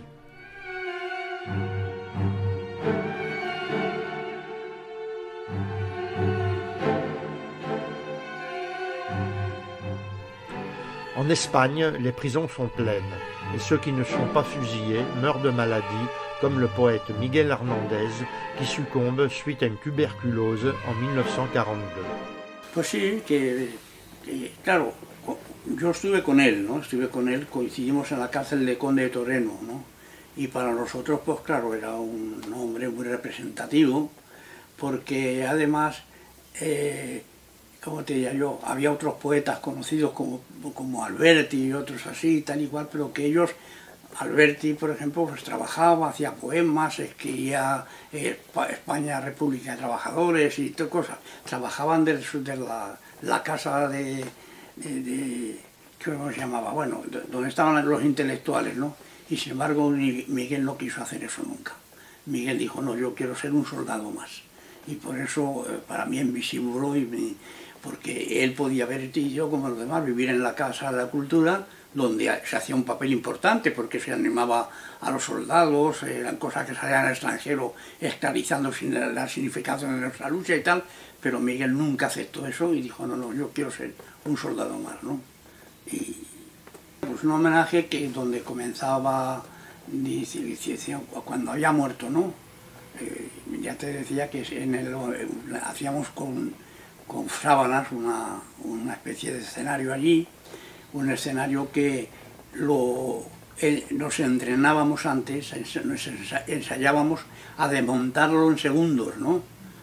En Espagne, les prisons sont pleines et ceux qui ne sont pas fusillés meurent de maladie, comme le poète Miguel Hernández, qui succombe suite à une tuberculose en mil novecientos quarante-deux. Pues sí, que, que claro, yo estuve con él, ¿no? Estuve con él, coincidimos en la cárcel de Conde de Toreno, ¿no? Y para nosotros, pues claro, era un hombre muy representativo, porque además, eh, como te diría yo, había otros poetas conocidos como, como Alberti y otros así, tal y cual, pero que ellos Alberti, por ejemplo, pues trabajaba, hacía poemas, escribía eh, España, República de Trabajadores y todas cosas. Trabajaban de, de la, la casa de, de, de, ¿cómo se llamaba? Bueno, de, donde estaban los intelectuales, ¿no? Y sin embargo Miguel no quiso hacer eso nunca. Miguel dijo, no, yo quiero ser un soldado más. Y por eso eh, para mí envisimuló, y me, porque él podía ver y yo como los demás, vivir en la casa de la cultura, donde se hacía un papel importante porque se animaba a los soldados, eran cosas que salían al extranjero esclarizando la, la significación de nuestra lucha y tal, pero Miguel nunca aceptó eso y dijo, no, no, yo quiero ser un soldado más, ¿no? Y pues un homenaje que donde comenzaba, dice, dice, cuando había muerto, ¿no? Eh, ya te decía que en el, hacíamos con, con sábanas una, una especie de escenario allí, un escenario que lo, eh, nos entrenábamos antes, nos ensayábamos a desmontarlo en segundos, ¿no?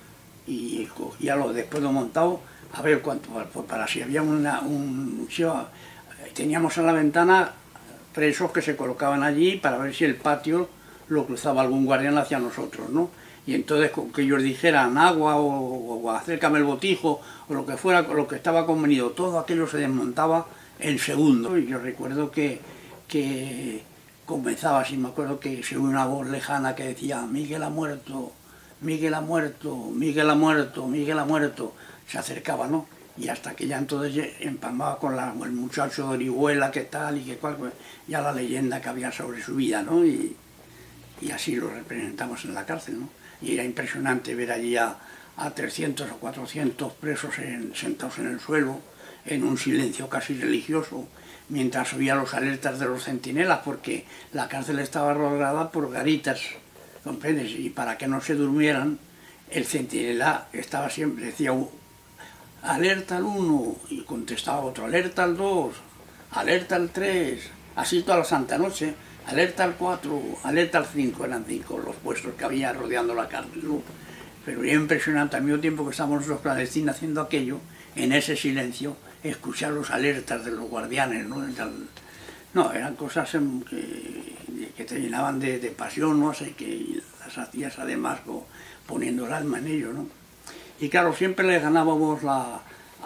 Y ya lo, después de montado, a ver cuánto, para si había una, un... Teníamos en la ventana presos que se colocaban allí para ver si el patio lo cruzaba algún guardián hacia nosotros, ¿no? Y entonces que ellos dijeran agua o, o acércame el botijo o lo que fuera, lo que estaba convenido, todo aquello se desmontaba en segundos. Y yo recuerdo que, que comenzaba así, me acuerdo que se oía una voz lejana que decía Miguel ha muerto, Miguel ha muerto, Miguel ha muerto, Miguel ha muerto. Se acercaba, ¿no? Y hasta que ya entonces empalmaba con la, el muchacho de Orihuela, que tal y que cual, pues, ya la leyenda que había sobre su vida, ¿no? Y, y así lo representamos en la cárcel, ¿no? Y era impresionante ver allí a, a trescientos o cuatrocientos presos en, sentados en el suelo, en un silencio casi religioso, mientras oía los alertas de los centinelas, porque la cárcel estaba rodeada por garitas, ¿comprendes? Y para que no se durmieran, el centinela estaba siempre, decía, alerta al uno, y contestaba otro, alerta al dos, alerta al tres, así toda la santa noche, alerta al cuatro, alerta al cinco, eran cinco los puestos que había rodeando la cárcel, ¿no? Pero era impresionante, al mismo tiempo que estábamos nosotros clandestinos haciendo aquello, en ese silencio, escuchar los alertas de los guardianes, ¿no? No, eran cosas que, que te llenaban de, de pasión, ¿no? Así que las hacías además poniendo el alma en ello, ¿no? Y claro, siempre le ganábamos la,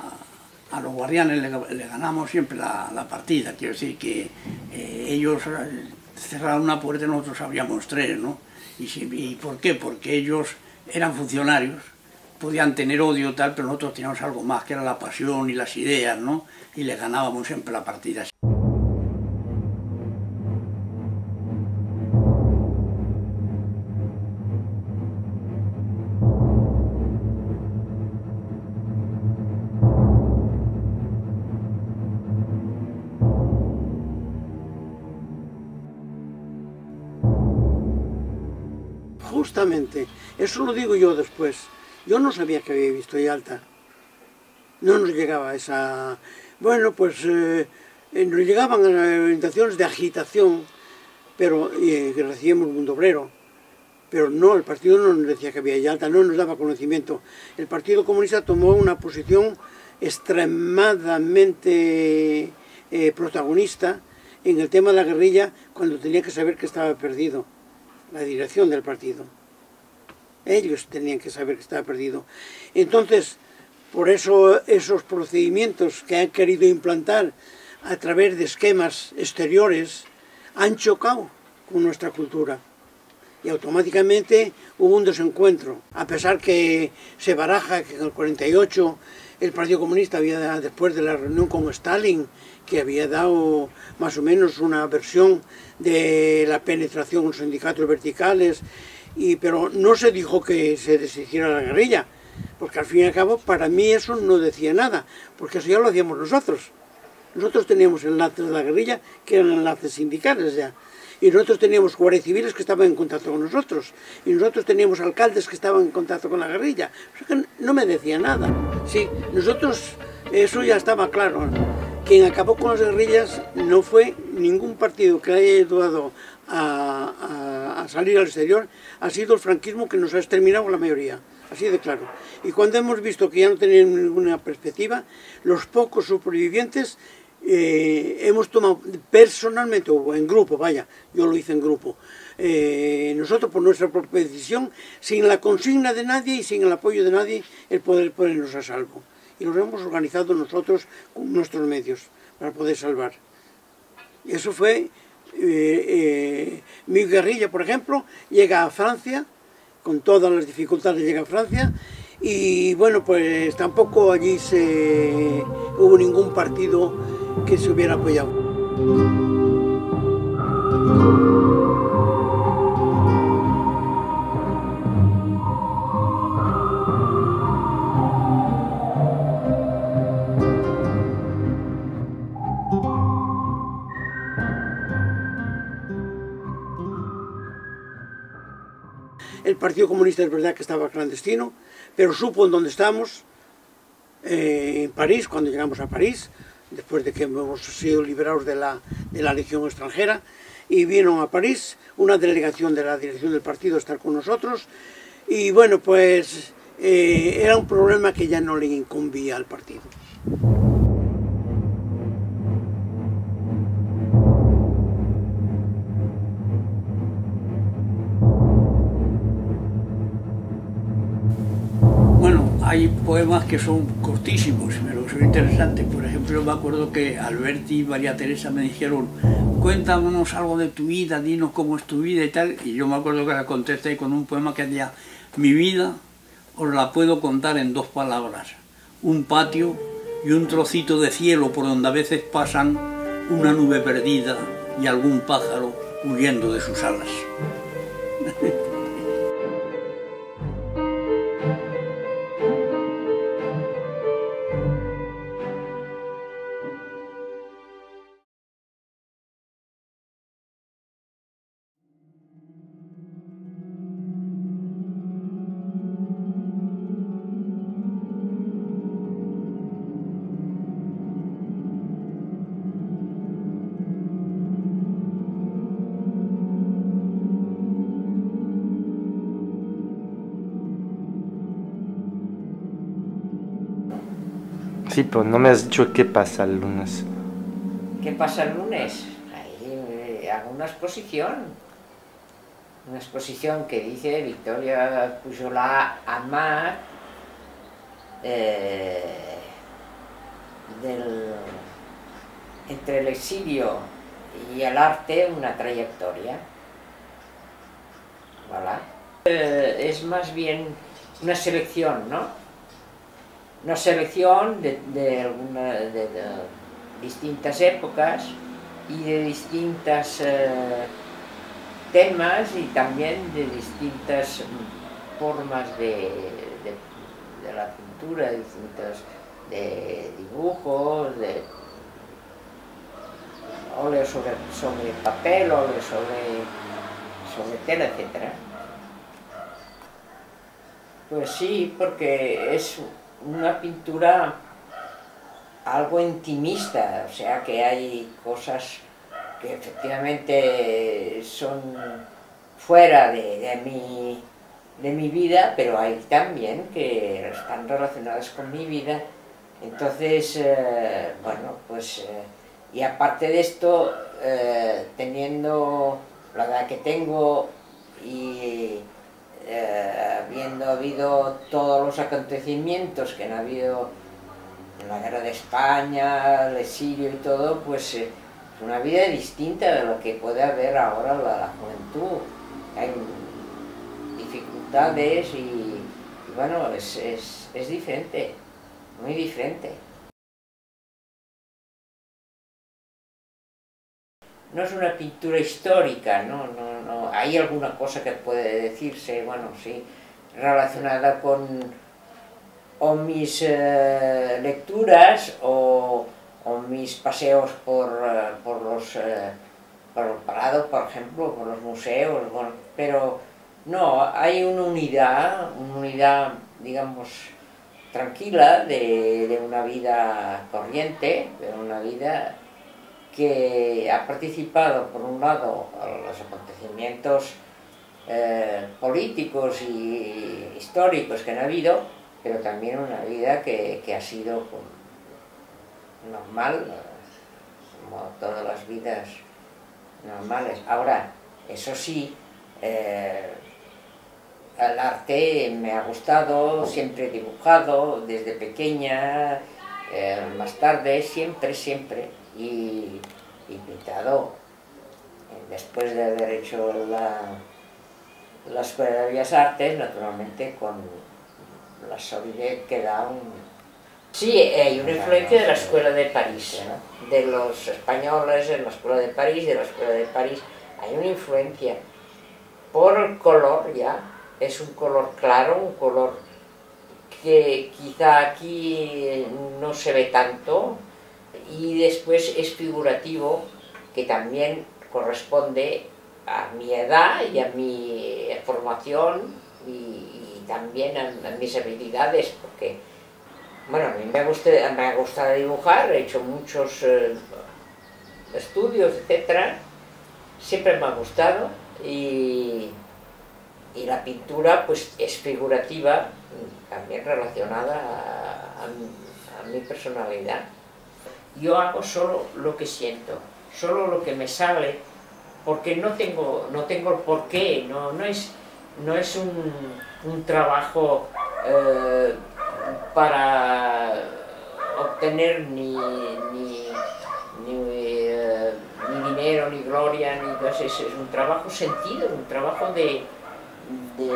a, a los guardianes, le, le ganamos siempre la, la partida, quiero decir que eh, ellos cerraban una puerta y nosotros abríamos tres, ¿no? Y, si, ¿Y por qué? Porque ellos eran funcionarios, podían tener odio tal, pero nosotros teníamos algo más, que era la pasión y las ideas, ¿no? Y le ganábamos siempre la partida. Justamente, eso lo digo yo después. Yo no sabía que había visto Yalta. No nos llegaba esa... Bueno, pues eh, nos llegaban orientaciones de agitación, pero eh, que recibíamos Mundo Obrero. Pero no, el partido no nos decía que había Yalta, no nos daba conocimiento. El Partido Comunista tomó una posición extremadamente eh, protagonista en el tema de la guerrilla cuando tenía que saber que estaba perdido. La dirección del partido. Ellos tenían que saber que estaba perdido. Entonces, por eso esos procedimientos que han querido implantar a través de esquemas exteriores han chocado con nuestra cultura. Y automáticamente hubo un desencuentro. A pesar que se baraja que en el cuarenta y ocho el Partido Comunista había, después de la reunión con Stalin, que había dado más o menos una versión de la penetración en los sindicatos verticales, y, pero no se dijo que se deshiciera la guerrilla, porque al fin y al cabo para mí eso no decía nada, porque eso ya lo hacíamos nosotros. Nosotros teníamos enlaces de la guerrilla que eran enlaces sindicales ya, y nosotros teníamos guardias civiles que estaban en contacto con nosotros, y nosotros teníamos alcaldes que estaban en contacto con la guerrilla. O sea que no me decía nada. Sí, nosotros, eso ya estaba claro. Quien acabó con las guerrillas no fue ningún partido que haya ayudado a, a, a salir al exterior, ha sido el franquismo, que nos ha exterminado la mayoría, así de claro. Y cuando hemos visto que ya no tenían ninguna perspectiva, los pocos supervivientes eh, hemos tomado personalmente, o en grupo, vaya, yo lo hice en grupo, eh, nosotros por nuestra propia decisión, sin la consigna de nadie y sin el apoyo de nadie, el poder ponernos a salvo. Y nos hemos organizado nosotros con nuestros medios para poder salvar. Y eso fue, eh, eh, mi guerrilla, por ejemplo, llega a Francia, con todas las dificultades llega a Francia, y bueno, pues tampoco allí se, hubo ningún partido que se hubiera apoyado. El Partido Comunista es verdad que estaba clandestino, pero supo en dónde estamos, eh, en París, cuando llegamos a París, después de que hemos sido liberados de la, de la Legión extranjera, y vino a París una delegación de la dirección del partido a estar con nosotros, y bueno, pues eh, era un problema que ya no le incumbía al partido. Hay poemas que son cortísimos, pero son interesantes. Por ejemplo, me acuerdo que Alberti y María Teresa me dijeron, cuéntanos algo de tu vida, dinos cómo es tu vida y tal. Y yo me acuerdo que la contesté con un poema que decía, mi vida os la puedo contar en dos palabras, un patio y un trocito de cielo por donde a veces pasan una nube perdida y algún pájaro huyendo de sus alas. Sí, pero no me has dicho qué pasa el lunes. ¿Qué pasa el lunes? Ahí eh, hago una exposición. Una exposición que dice Victoria Pujolà Amat, eh, del, entre el exilio y el arte, una trayectoria. Voilà. Eh, es más bien una selección, ¿no? Una selección de, de, alguna, de, de distintas épocas y de distintos eh, temas y también de distintas formas de, de, de la pintura, distintos de dibujos, de óleo sobre, sobre papel, óleo sobre, sobre tela, etcétera. Pues sí, porque es una pintura algo intimista, o sea que hay cosas que efectivamente son fuera de, de, mi, de mi vida, pero hay también que están relacionadas con mi vida. Entonces, eh, bueno, pues, eh, y aparte de esto, eh, teniendo la edad que tengo y Eh, habiendo habido todos los acontecimientos que han habido en la guerra de España, el exilio y todo, pues es eh, una vida distinta de lo que puede haber ahora la, la juventud. Hay dificultades y, y bueno, es, es, es diferente, muy diferente. No es una pintura histórica, ¿no? No, no. Hay alguna cosa que puede decirse, bueno, sí, relacionada con o mis eh, lecturas o, o mis paseos por, uh, por los uh, por el Prado, por ejemplo, por los museos, bueno, pero no, hay una unidad, una unidad, digamos, tranquila de, de una vida corriente, de una vida que ha participado, por un lado, en los acontecimientos eh, políticos y históricos que han habido, pero también una vida que, que ha sido pues, normal, como todas las vidas normales. Ahora, eso sí, eh, el arte me ha gustado, siempre he dibujado desde pequeña, eh, más tarde, siempre, siempre, y, y pintado. Después de haber hecho la, la Escuela de Bellas Artes, naturalmente con la solidez que da un... Sí, hay una influencia de la Escuela de París, ¿no? De los españoles en la Escuela de París, de la Escuela de París, hay una influencia por el color ya, es un color claro, un color que quizá aquí no se ve tanto, y después es figurativo, que también corresponde a mi edad y a mi formación y, y también a, a mis habilidades, porque bueno, a mí me, gusta, me ha gustado dibujar, he hecho muchos eh, estudios, etcétera, siempre me ha gustado, y, y la pintura pues es figurativa, también relacionada a, a, a mi personalidad. Yo hago solo lo que siento, solo lo que me sale, porque no tengo, no tengo el porqué, no, no es, no es un, un trabajo eh, para obtener ni, ni, ni, eh, ni dinero, ni gloria, ni cosas. Es, es un trabajo sentido, un trabajo de, de,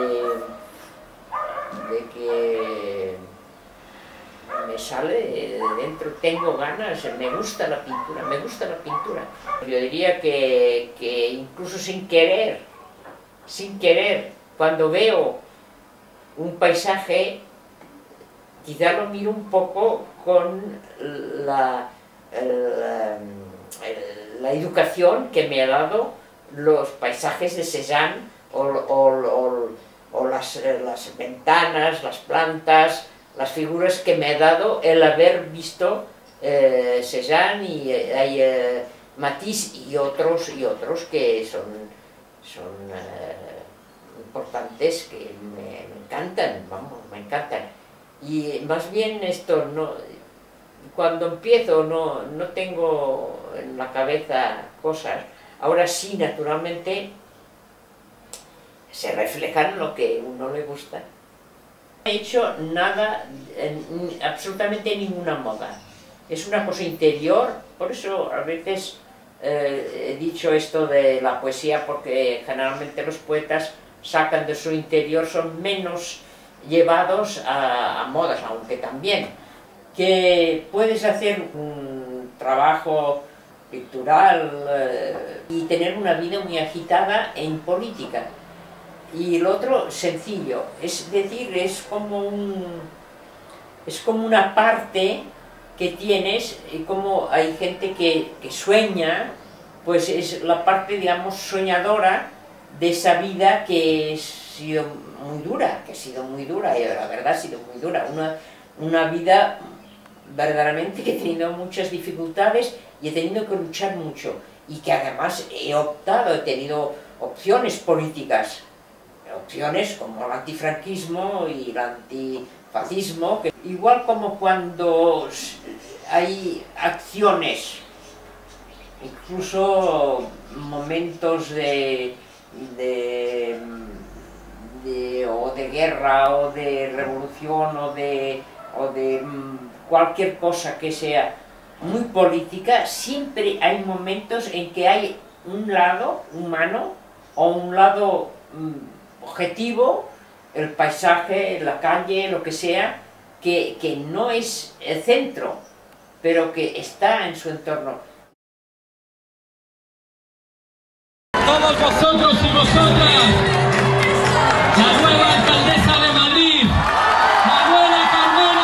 de que me sale de dentro, tengo ganas, me gusta la pintura, me gusta la pintura. Yo diría que, que incluso sin querer, sin querer, cuando veo un paisaje, quizá lo miro un poco con la, la, la educación que me ha dado los paisajes de Cézanne, o, o, o, o las, las ventanas, las plantas, las figuras que me ha dado el haber visto eh, Cézanne y eh, Matisse y otros, y otros que son, son eh, importantes, que me, me encantan, vamos, me encantan. Y más bien esto, no, cuando empiezo no, no tengo en la cabeza cosas, ahora sí, naturalmente, se reflejan lo que a uno le gusta. No he hecho nada, absolutamente ninguna moda. Es una cosa interior, por eso a veces eh, he dicho esto de la poesía, porque generalmente los poetas sacan de su interior, son menos llevados a, a modas, aunque también. Que puedes hacer un trabajo pictural eh, y tener una vida muy agitada en política. Y el otro, sencillo, es decir, es como, un, es como una parte que tienes, y como hay gente que, que sueña, pues es la parte, digamos, soñadora de esa vida que ha sido muy dura, que ha sido muy dura, y la verdad ha sido muy dura, una, una vida verdaderamente que he tenido muchas dificultades y he tenido que luchar mucho, y que además he optado, he tenido opciones políticas, opciones como el antifranquismo y el antifascismo, que igual como cuando hay acciones, incluso momentos de, de, de, o de guerra, o de revolución, o de, o de cualquier cosa que sea muy política, siempre hay momentos en que hay un lado humano o un lado objetivo, el paisaje, la calle, lo que sea, que, que no es el centro, pero que está en su entorno. Todos vosotros y vosotras, la nueva alcaldesa de Madrid, Manuela Carmona.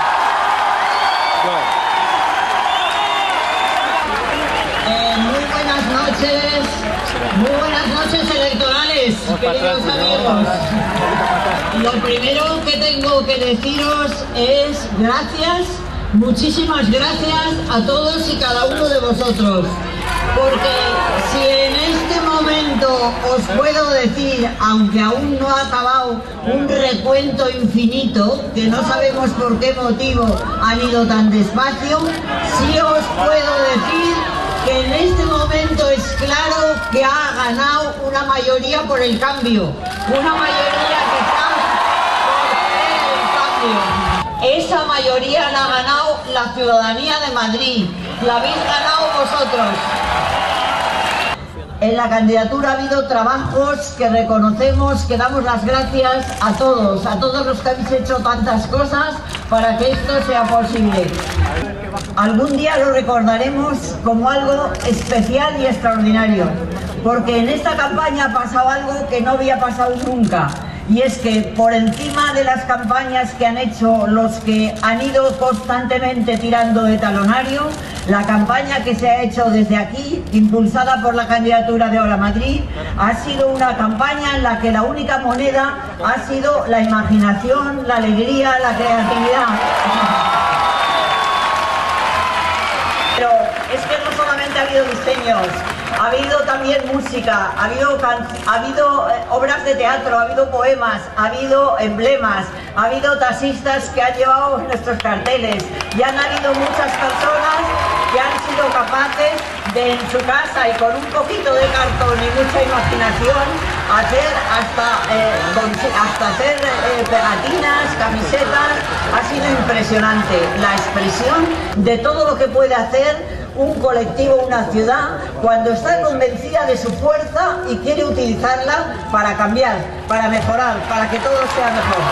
Eh, muy buenas noches, muy buenas noches electorales, queridos amigos. Lo primero que tengo que deciros es gracias, muchísimas gracias a todos y cada uno de vosotros, porque si en este momento os puedo decir, aunque aún no ha acabado, un recuento infinito, que no sabemos por qué motivo han ido tan despacio, sí os puedo decir que en este momento es claro que ha ganado una mayoría por el cambio, una mayoría que está por el cambio. Esa mayoría la ha ganado la ciudadanía de Madrid, la habéis ganado vosotros. En la candidatura ha habido trabajos que reconocemos, que damos las gracias a todos, a todos los que habéis hecho tantas cosas para que esto sea posible. Algún día lo recordaremos como algo especial y extraordinario, porque en esta campaña ha pasado algo que no había pasado nunca. Y es que por encima de las campañas que han hecho los que han ido constantemente tirando de talonario, la campaña que se ha hecho desde aquí, impulsada por la candidatura de Hola Madrid, ha sido una campaña en la que la única moneda ha sido la imaginación, la alegría, la creatividad. Pero es que no solamente ha habido diseños, ha habido también música, ha habido, ha habido eh, obras de teatro, ha habido poemas, ha habido emblemas, ha habido taxistas que han llevado nuestros carteles y han habido muchas personas que han sido capaces de en su casa y con un poquito de cartón y mucha imaginación hacer hasta, eh, con, hasta hacer eh, pegatinas, camisetas. Ha sido impresionante la expresión de todo lo que puede hacer un colectivo, una ciudad, cuando está convencida de su fuerza y quiere utilizarla para cambiar, para mejorar, para que todo sea mejor.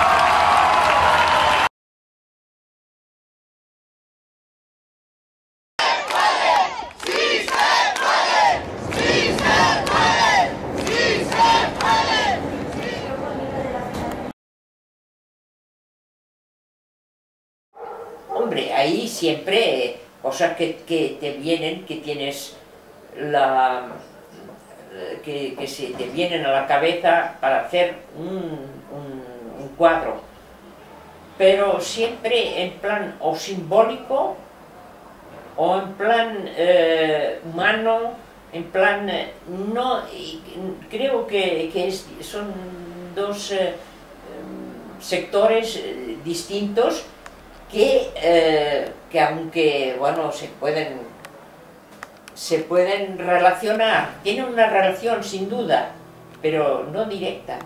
Hombre, ahí siempre cosas que, que te vienen, que tienes la... Que, que se te vienen a la cabeza para hacer un, un, un cuadro, pero siempre en plan o simbólico o en plan eh, humano, en plan... Eh, no, creo que, que es, son dos eh, sectores eh, distintos que, eh, que aunque, bueno, se pueden, se pueden relacionar, tienen una relación sin duda, pero no directa.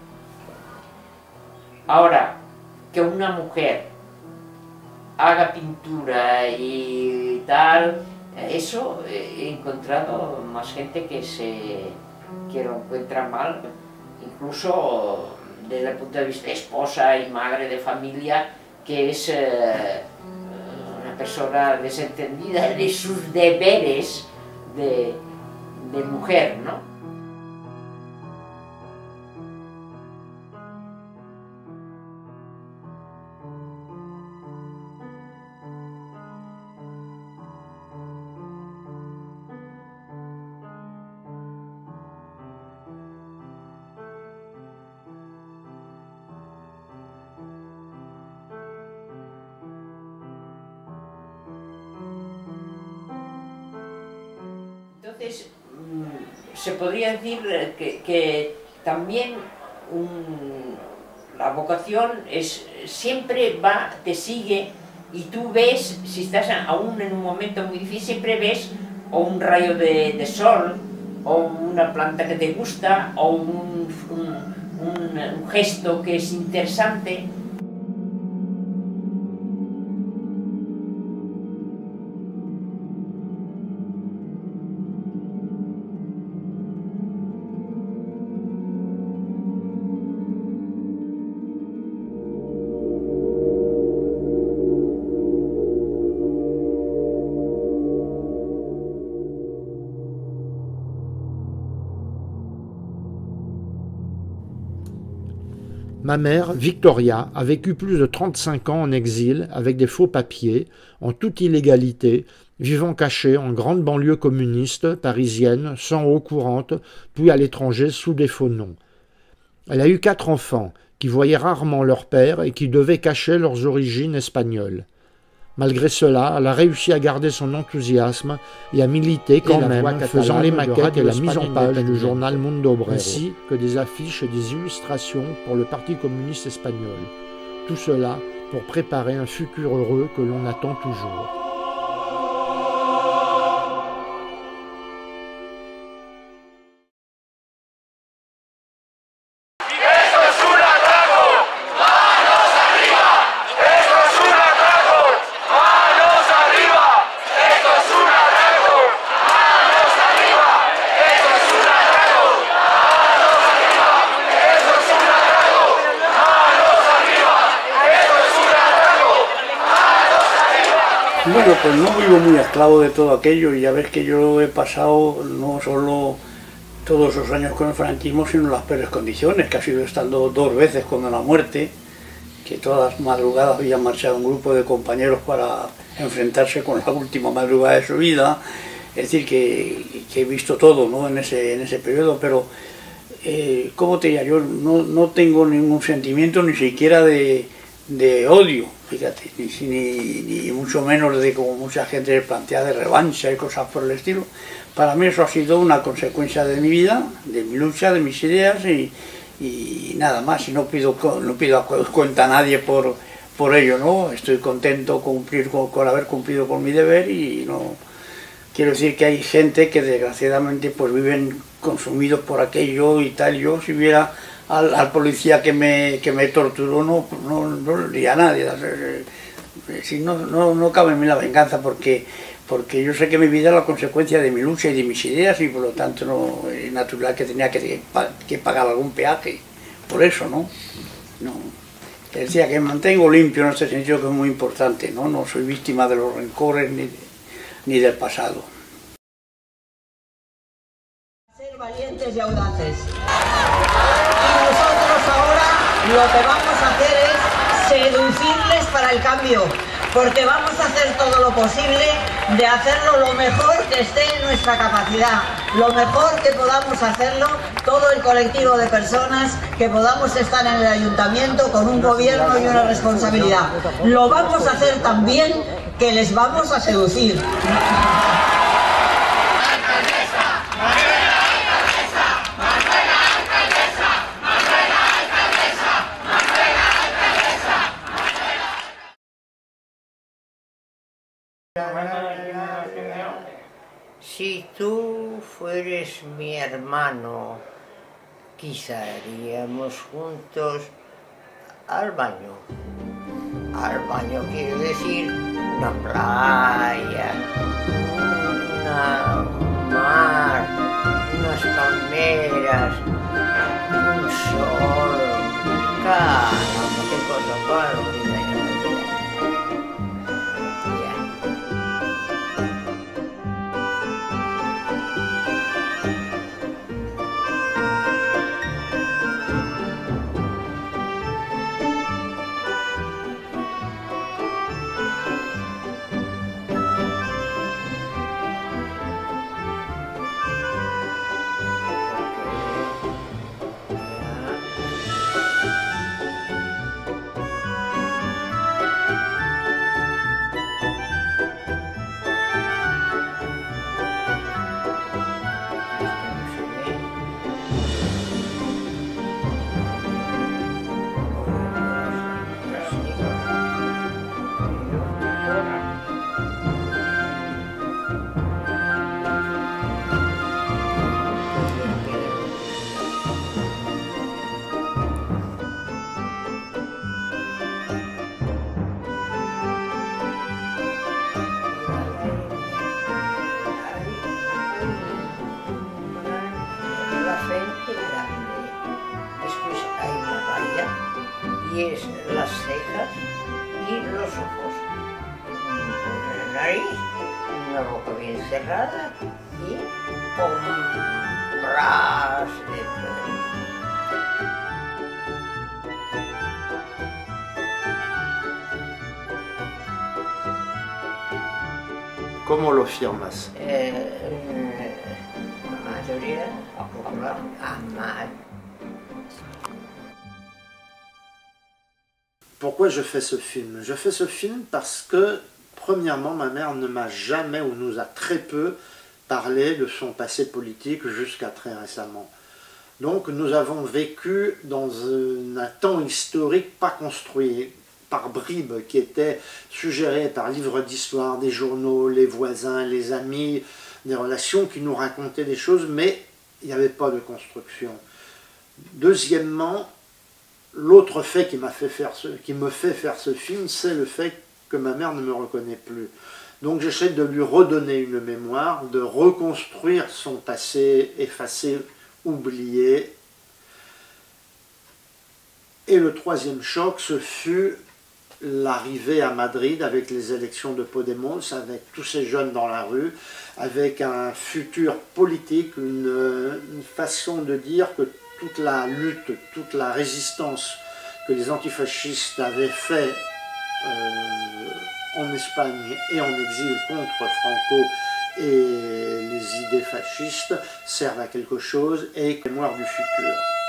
Ahora, que una mujer haga pintura y tal, eso he encontrado más gente que, se, que lo encuentra mal, incluso desde el punto de vista de esposa y madre de familia, que es eh, una persona desentendida de sus deberes de, de mujer, ¿no? Entonces, se podría decir que, que también un, la vocación es, siempre va, te sigue y tú ves, si estás aún en un momento muy difícil, siempre ves o un rayo de, de sol, o una planta que te gusta, o un, un, un, un gesto que es interesante. Ma mère, Victoria, a vécu plus de trente-cinq ans en exil avec des faux papiers, en toute illégalité, vivant cachée en grande banlieue communiste parisienne, sans eau courante, puis à l'étranger sous des faux noms. Elle a eu quatre enfants, qui voyaient rarement leur père et qui devaient cacher leurs origines espagnoles. Malgré cela, elle a réussi à garder son enthousiasme et à militer quand même, faisant les maquettes et la mise en page du journal Mundo Obrero, ainsi que des affiches et des illustrations pour le Parti communiste espagnol. Tout cela pour préparer un futur heureux que l'on attend toujours. Bueno, pues no vivo muy esclavo de todo aquello y ya ves que yo he pasado no solo todos esos años con el franquismo, sino en las peores condiciones, que ha sido estando dos veces con la muerte, que todas las madrugadas había marchado un grupo de compañeros para enfrentarse con la última madrugada de su vida. Es decir, que, que he visto todo, ¿no?, en ese, en ese periodo, pero eh, ¿cómo te diría? Yo no, no tengo ningún sentimiento ni siquiera de, de odio, fíjate, ni, ni, ni mucho menos de, como mucha gente plantea, de revancha y cosas por el estilo. Para mí eso ha sido una consecuencia de mi vida, de mi lucha, de mis ideas y, y nada más, y no pido, no pido cuenta a nadie por, por ello, ¿no? Estoy contento cumplir con, con haber cumplido con mi deber y no... Quiero decir que hay gente que desgraciadamente pues viven consumidos por aquello y tal. Yo si viera al, al policía que me, que me torturó no, no, no le diría a nadie. Si no, no, no cabe en mí la venganza porque, porque yo sé que mi vida es la consecuencia de mi lucha y de mis ideas y por lo tanto no, es natural que tenía que, que pagar algún peaje. Por eso, ¿no? no. Te decía que me mantengo limpio en este sentido, que es muy importante, ¿no? No soy víctima de los rencores ni de, ni del pasado. Ser valientes y audaces. Y nosotros ahora lo que vamos a hacer es seducirles para el cambio, porque vamos a hacer todo lo posible de hacerlo lo mejor que esté en nuestra capacidad, lo mejor que podamos hacerlo todo el colectivo de personas que podamos estar en el ayuntamiento con un gobierno y una responsabilidad. Lo vamos a hacer también que les vamos a seducir. Si tú fueres mi hermano, quizá iríamos juntos al baño. Al baño quiere decir una playa, una, un mar, unas palmeras, un sol. Caramba, qué cosa para lo que me y es las cejas y los ojos. Con la nariz, una boca bien cerrada y un brazo dentro de él. ¿Cómo lo firmas? Eh, la mayoría, popular, amar. Pourquoi je fais ce film? Je fais ce film parce que, premièrement, ma mère ne m'a jamais, ou nous a très peu, parlé de son passé politique jusqu'à très récemment. Donc nous avons vécu dans un, un temps historique pas construit, par bribes, qui était suggéré par livres d'histoire, des journaux, les voisins, les amis, des relations qui nous racontaient des choses, mais il n'y avait pas de construction. Deuxièmement, l'autre fait qui m'a fait faire ce, qui me fait faire ce film, c'est le fait que ma mère ne me reconnaît plus. Donc j'essaie de lui redonner une mémoire, de reconstruire son passé effacé, oublié. Et le troisième choc, ce fut l'arrivée à Madrid avec les élections de Podemos, avec tous ces jeunes dans la rue, avec un futur politique, une, une façon de dire que toute la lutte, toute la résistance que les antifascistes avaient fait euh, en Espagne et en exil contre Franco et les idées fascistes servent à quelque chose et mémoire du futur.